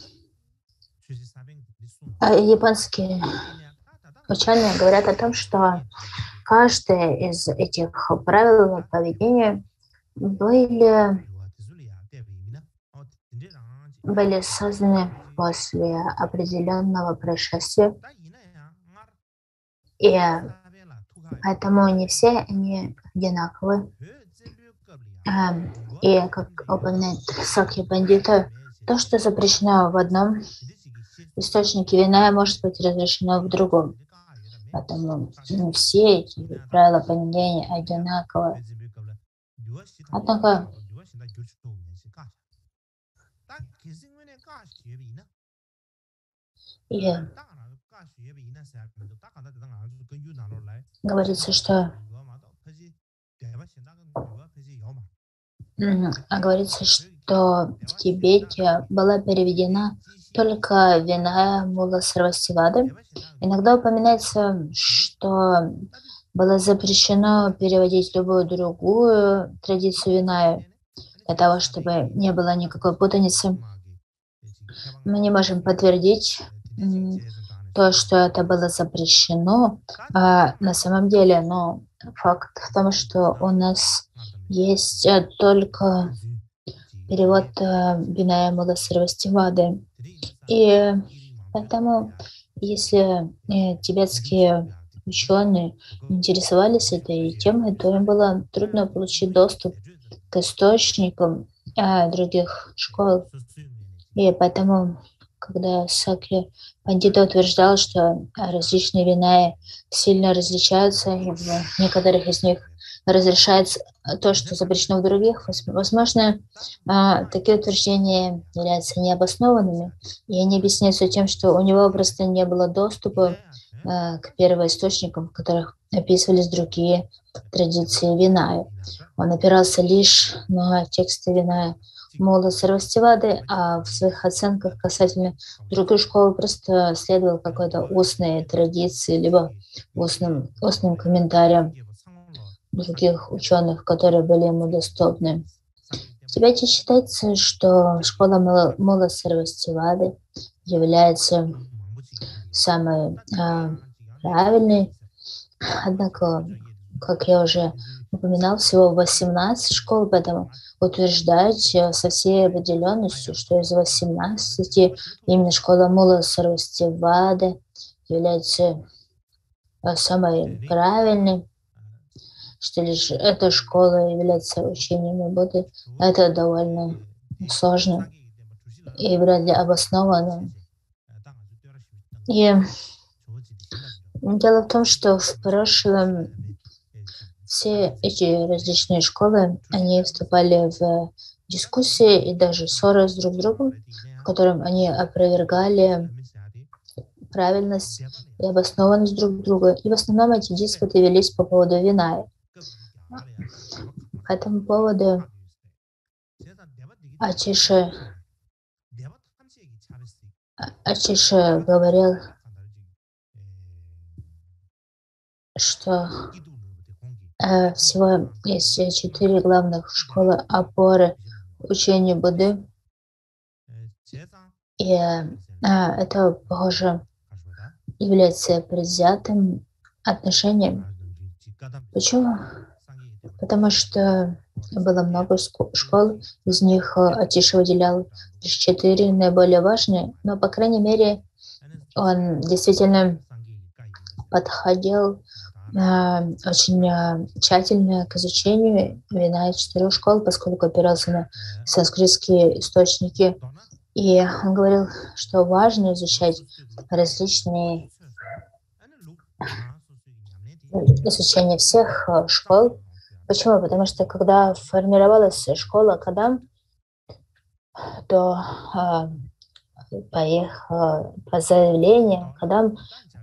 японские ученые говорят о том, что каждое из этих правил поведения были, были созданы после определенного происшествия. И Поэтому не все они одинаковы. Эм, И, как упоминает Сакья Пандита, то, что запрещено в одном источнике вина, может быть разрешено в другом. Поэтому не все эти правила поведения одинаковы. Однако и говорится, что м, а говорится, что в Тибете была переведена только вина Мула Сарвастивады. Иногда упоминается, что было запрещено переводить любую другую традицию вина, для того, чтобы не было никакой путаницы. Мы не можем подтвердить м, то, что это было запрещено а, на самом деле, но факт в том, что у нас есть э, только перевод э, Виная Мула Сарвастивады. И поэтому, если э, тибетские ученые интересовались этой темой, то им было трудно получить доступ к источникам э, других школ. И поэтому, когда Сакья Пандита утверждал, что различные вина сильно различаются, и в некоторых из них разрешается то, что запрещено в других, возможно, а, такие утверждения являются необоснованными, и они объясняются тем, что у него просто не было доступа а, к первоисточникам, в которых описывались другие традиции вина. Он опирался лишь на тексты вина Мула Сарвастивады, а в своих оценках касательно другой школы просто следовал какой-то устной традиции, либо устным, устным комментариям других ученых, которые были ему доступны. В Тибете считается, что школа Мула, Мула Сарвастивады является самой а, правильной, однако, как я уже упоминал, всего восемнадцать школ, поэтому утверждать со всей определенностью, что из восемнадцати именно школа Мула Сарвастивады является самой правильной, что лишь эта школа является учением Будды, это довольно сложно и вряд ли обоснованно. И дело в том, что в прошлом все эти различные школы, они вступали в дискуссии и даже ссоры с друг другом, в котором они опровергали правильность и обоснованность друг друга. И в основном эти диспуты велись по поводу вина. По этому поводу Ачиша, Ачиша говорил, что э, всего есть четыре главных школы опоры учению Будды. И э, это, похоже, является предвзятым отношением. Почему? Потому что было много школ, из них Ачиша выделял лишь четыре наиболее важные, но, по крайней мере, он действительно подходил э, очень э, тщательно к изучению вина четырех школ, поскольку опирался на санскритские источники. И он говорил, что важно изучать различные изучение всех э, школ. Почему? Потому что когда формировалась школа Кадам, то э, по их э, по заявлениям Кадам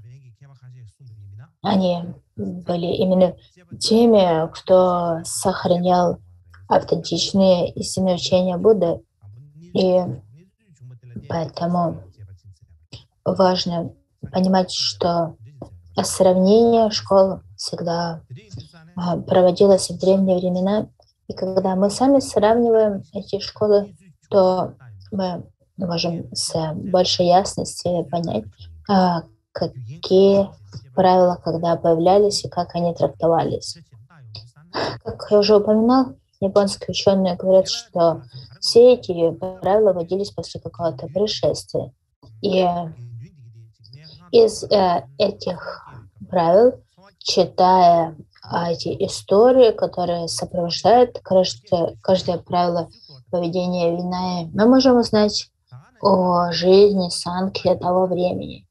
они были именно теми, кто сохранял автентичные истинные учения Будды. И поэтому важно понимать, что сравнение школ всегда а, проводилось в древние времена. И когда мы сами сравниваем эти школы, то мы можем с большей ясностью понять, а, какие правила когда появлялись и как они трактовались. Как я уже упоминал, японские ученые говорят, что все эти правила вводились после какого-то происшествия. И из э, этих правил читая эти истории, которые сопровождают каждое, каждое правило поведения Винaya, мы можем узнать о жизни Санхья того времени.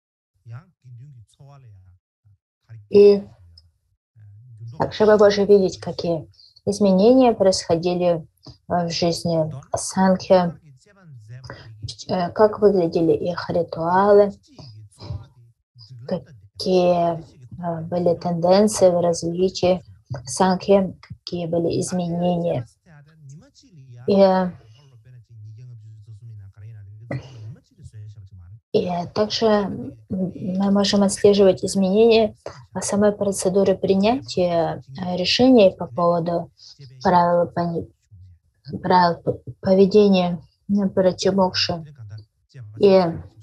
И также мы можем видеть, какие изменения происходили в жизни Санхья, как выглядели их ритуалы, какие были тенденции в развитии Санхья, какие были изменения. И, и также мы можем отслеживать изменения самой процедуры принятия решений по поводу правил, правил поведения Пратимокши. И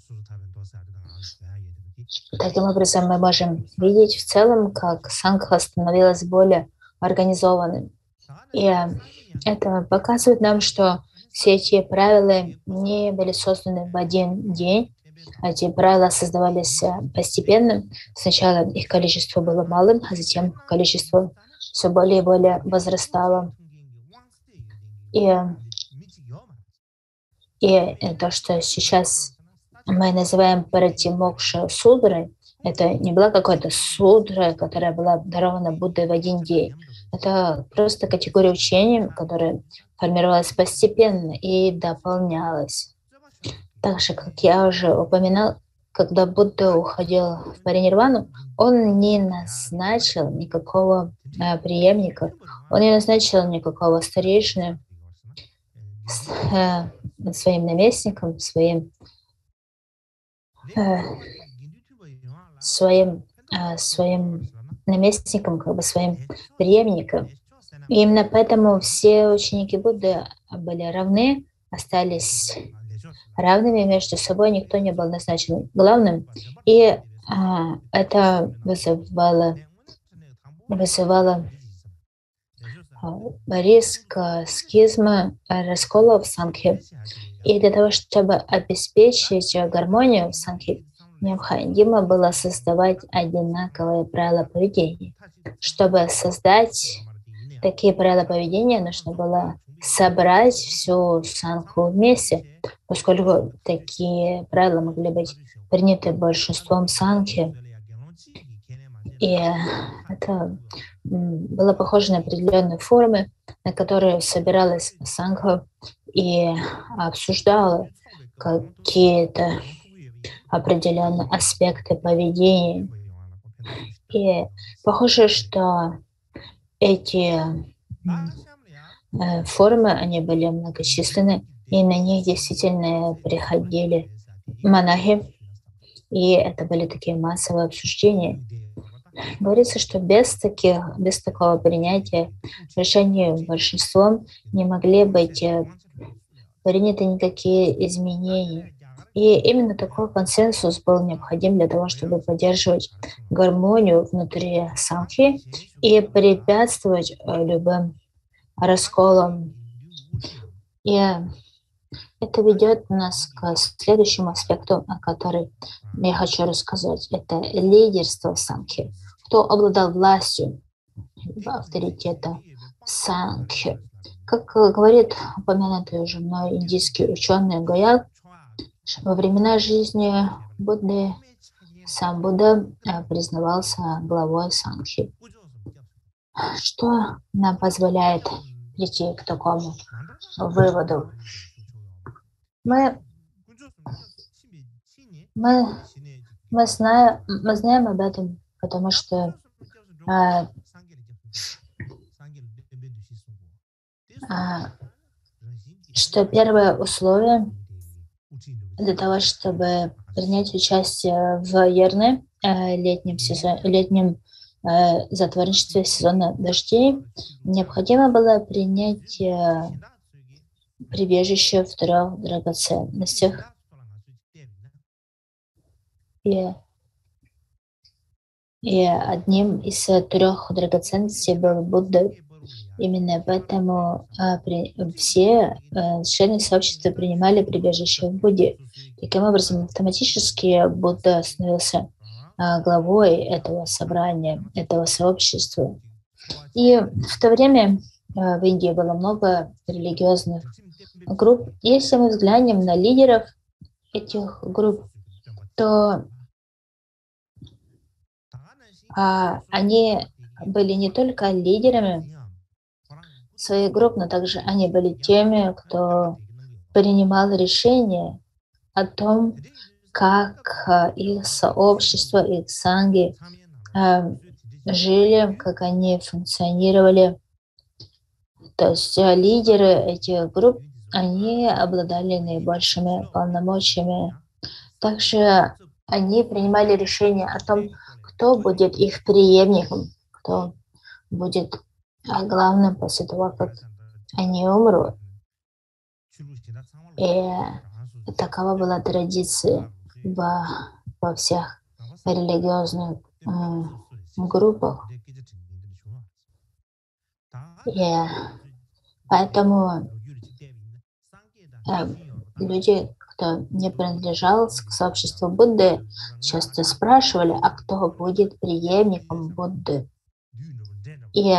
таким образом мы можем видеть в целом, как Сангха становилась более организованным. И это показывает нам, что все эти правила не были созданы в один день. Эти правила создавались постепенно. Сначала их количество было малым, а затем количество все более и более возрастало. И, и то, что сейчас мы называем Пратимокша судрой, это не была какая-то судра, которая была дарована Буддой в один день. Это просто категория учения, которая формировалась постепенно и дополнялась. Так же, как я уже упоминал, когда Будда уходил в паринирвану, он не назначил никакого э, преемника, он не назначил никакого старейшины с, э, своим наместником, своим, э, своим, э, своим наместником, как бы своим преемником. И именно поэтому все ученики Будды были равны, остались равными между собой, никто не был назначен главным. И а, это вызывало, вызывало а, риск схизма, раскола в Сангхе. И для того, чтобы обеспечить гармонию в Сангхе, необходимо было создавать одинаковые правила поведения. Чтобы создать такие правила поведения, нужно было собрать всю Сангху вместе, поскольку такие правила могли быть приняты большинством Сангхи. И это было похоже на определенные формы, на которые собиралась Сангха и обсуждала какие-то определенные аспекты поведения. И похоже, что эти формы, они были многочисленны, и на них действительно приходили монахи, и это были такие массовые обсуждения. Говорится, что без таких, без такого принятия решений большинством не могли быть приняты никакие изменения. И именно такой консенсус был необходим для того, чтобы поддерживать гармонию внутри Сангхи и препятствовать любым расколом. И это ведет нас к следующему аспекту, о котором я хочу рассказать. Это лидерство Сангхи. Кто обладал властью, авторитета Сангхи. Как говорит упомянутый уже мной индийский ученый Гоял, во времена жизни Будды сам Будда признавался главой Сангхи. Что нам позволяет прийти к такому выводу? Мы, мы, мы, знаем, мы знаем об этом, потому что а, а, что первое условие для того, чтобы принять участие в Ярне, летнем, сезон, летнем э, затворничестве сезона дождей, необходимо было принять э, прибежище в трех драгоценностях. И, и одним из трех драгоценностей был Будда. Именно поэтому э, при, все э, члены сообщества принимали прибежище в Будде. Таким образом, автоматически Будда становился главой этого собрания, этого сообщества. И в то время в Индии было много религиозных групп. Если мы взглянем на лидеров этих групп, то а, они были не только лидерами своих групп, но также они были теми, кто принимал решения о том, как а, их сообщество, их санги а, жили, как они функционировали. То есть а, лидеры этих групп, они обладали наибольшими полномочиями. Также они принимали решение о том, кто будет их преемником, кто будет а, главным после того, как они умрут. И такова была традиция во, во всех религиозных э, группах. И поэтому э, люди, кто не принадлежал к сообществу Будды, часто спрашивали, а кто будет преемником Будды. И,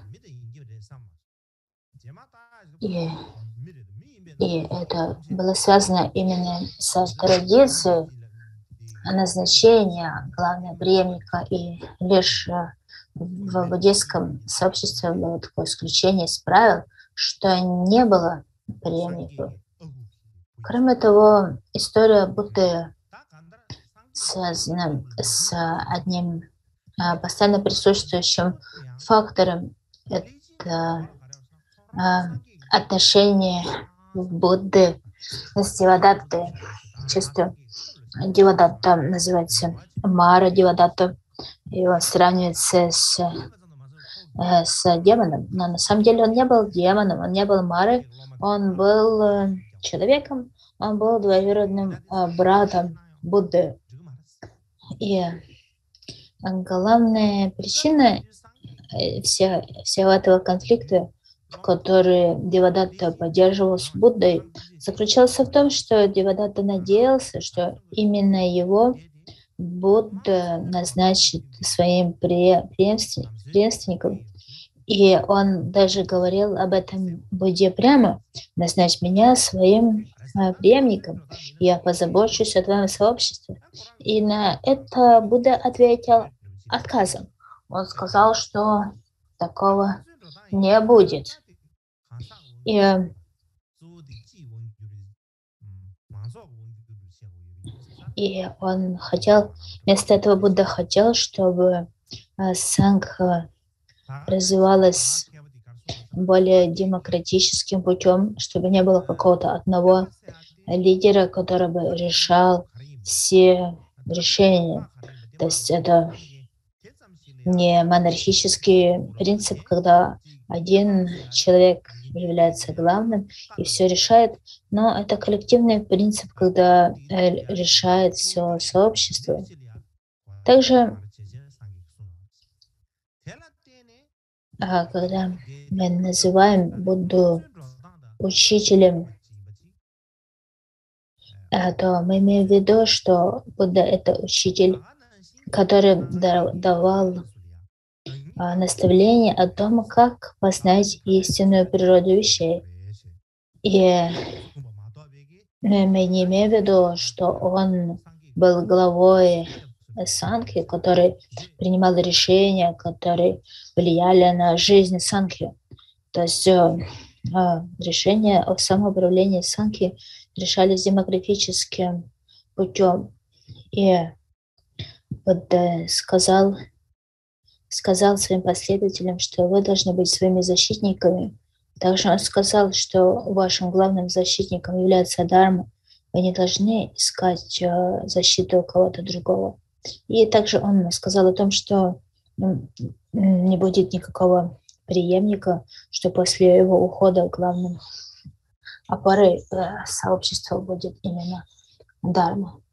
и, и это было связано именно с традицией назначения главного преемника, и лишь в буддийском сообществе было такое исключение из правил, что не было преемников. Кроме того, история Будды связана с одним постоянно присутствующим фактором. Это отношение Будды с Девадаттой. Часто Девадатта называется Мара Девадатта. Его сравнивается с, с демоном. Но на самом деле он не был демоном, он не был Марой, он был человеком, он был двоюродным братом Будды. И главная причина всего, всего этого конфликта, в который Девадатта поддерживал с Буддой, заключался в том, что Девадатта надеялся, что именно его Будда назначит своим преемственником. И он даже говорил об этом Будде прямо: «Назначь меня своим преемником, я позабочусь о твоем сообществе». И на это Будда ответил отказом. Он сказал, что такого не будет. И, и он хотел, вместо этого Будда хотел, чтобы сангха развивалась более демократическим путем, чтобы не было какого-то одного лидера, который бы решал все решения. То есть это не монархический принцип, когда один человек является главным и все решает, но это коллективный принцип, когда решает все сообщество. Также, когда мы называем Будду учителем, то мы имеем в виду, что Будда — это учитель, который давал наставление о том, как познать истинную природу вещей. И мы не имеем в виду, что он был главой сангхи, который принимал решения, которые влияли на жизнь сангхи. То есть решения о самоуправлении сангхи решались демократическим путем. И Будда сказал, сказал своим последователям, что вы должны быть своими защитниками. Также он сказал, что вашим главным защитником является Дharma. Вы не должны искать защиту у кого-то другого. И также он сказал о том, что не будет никакого преемника, что после его ухода главным опорой сообщества будет именно Дharma.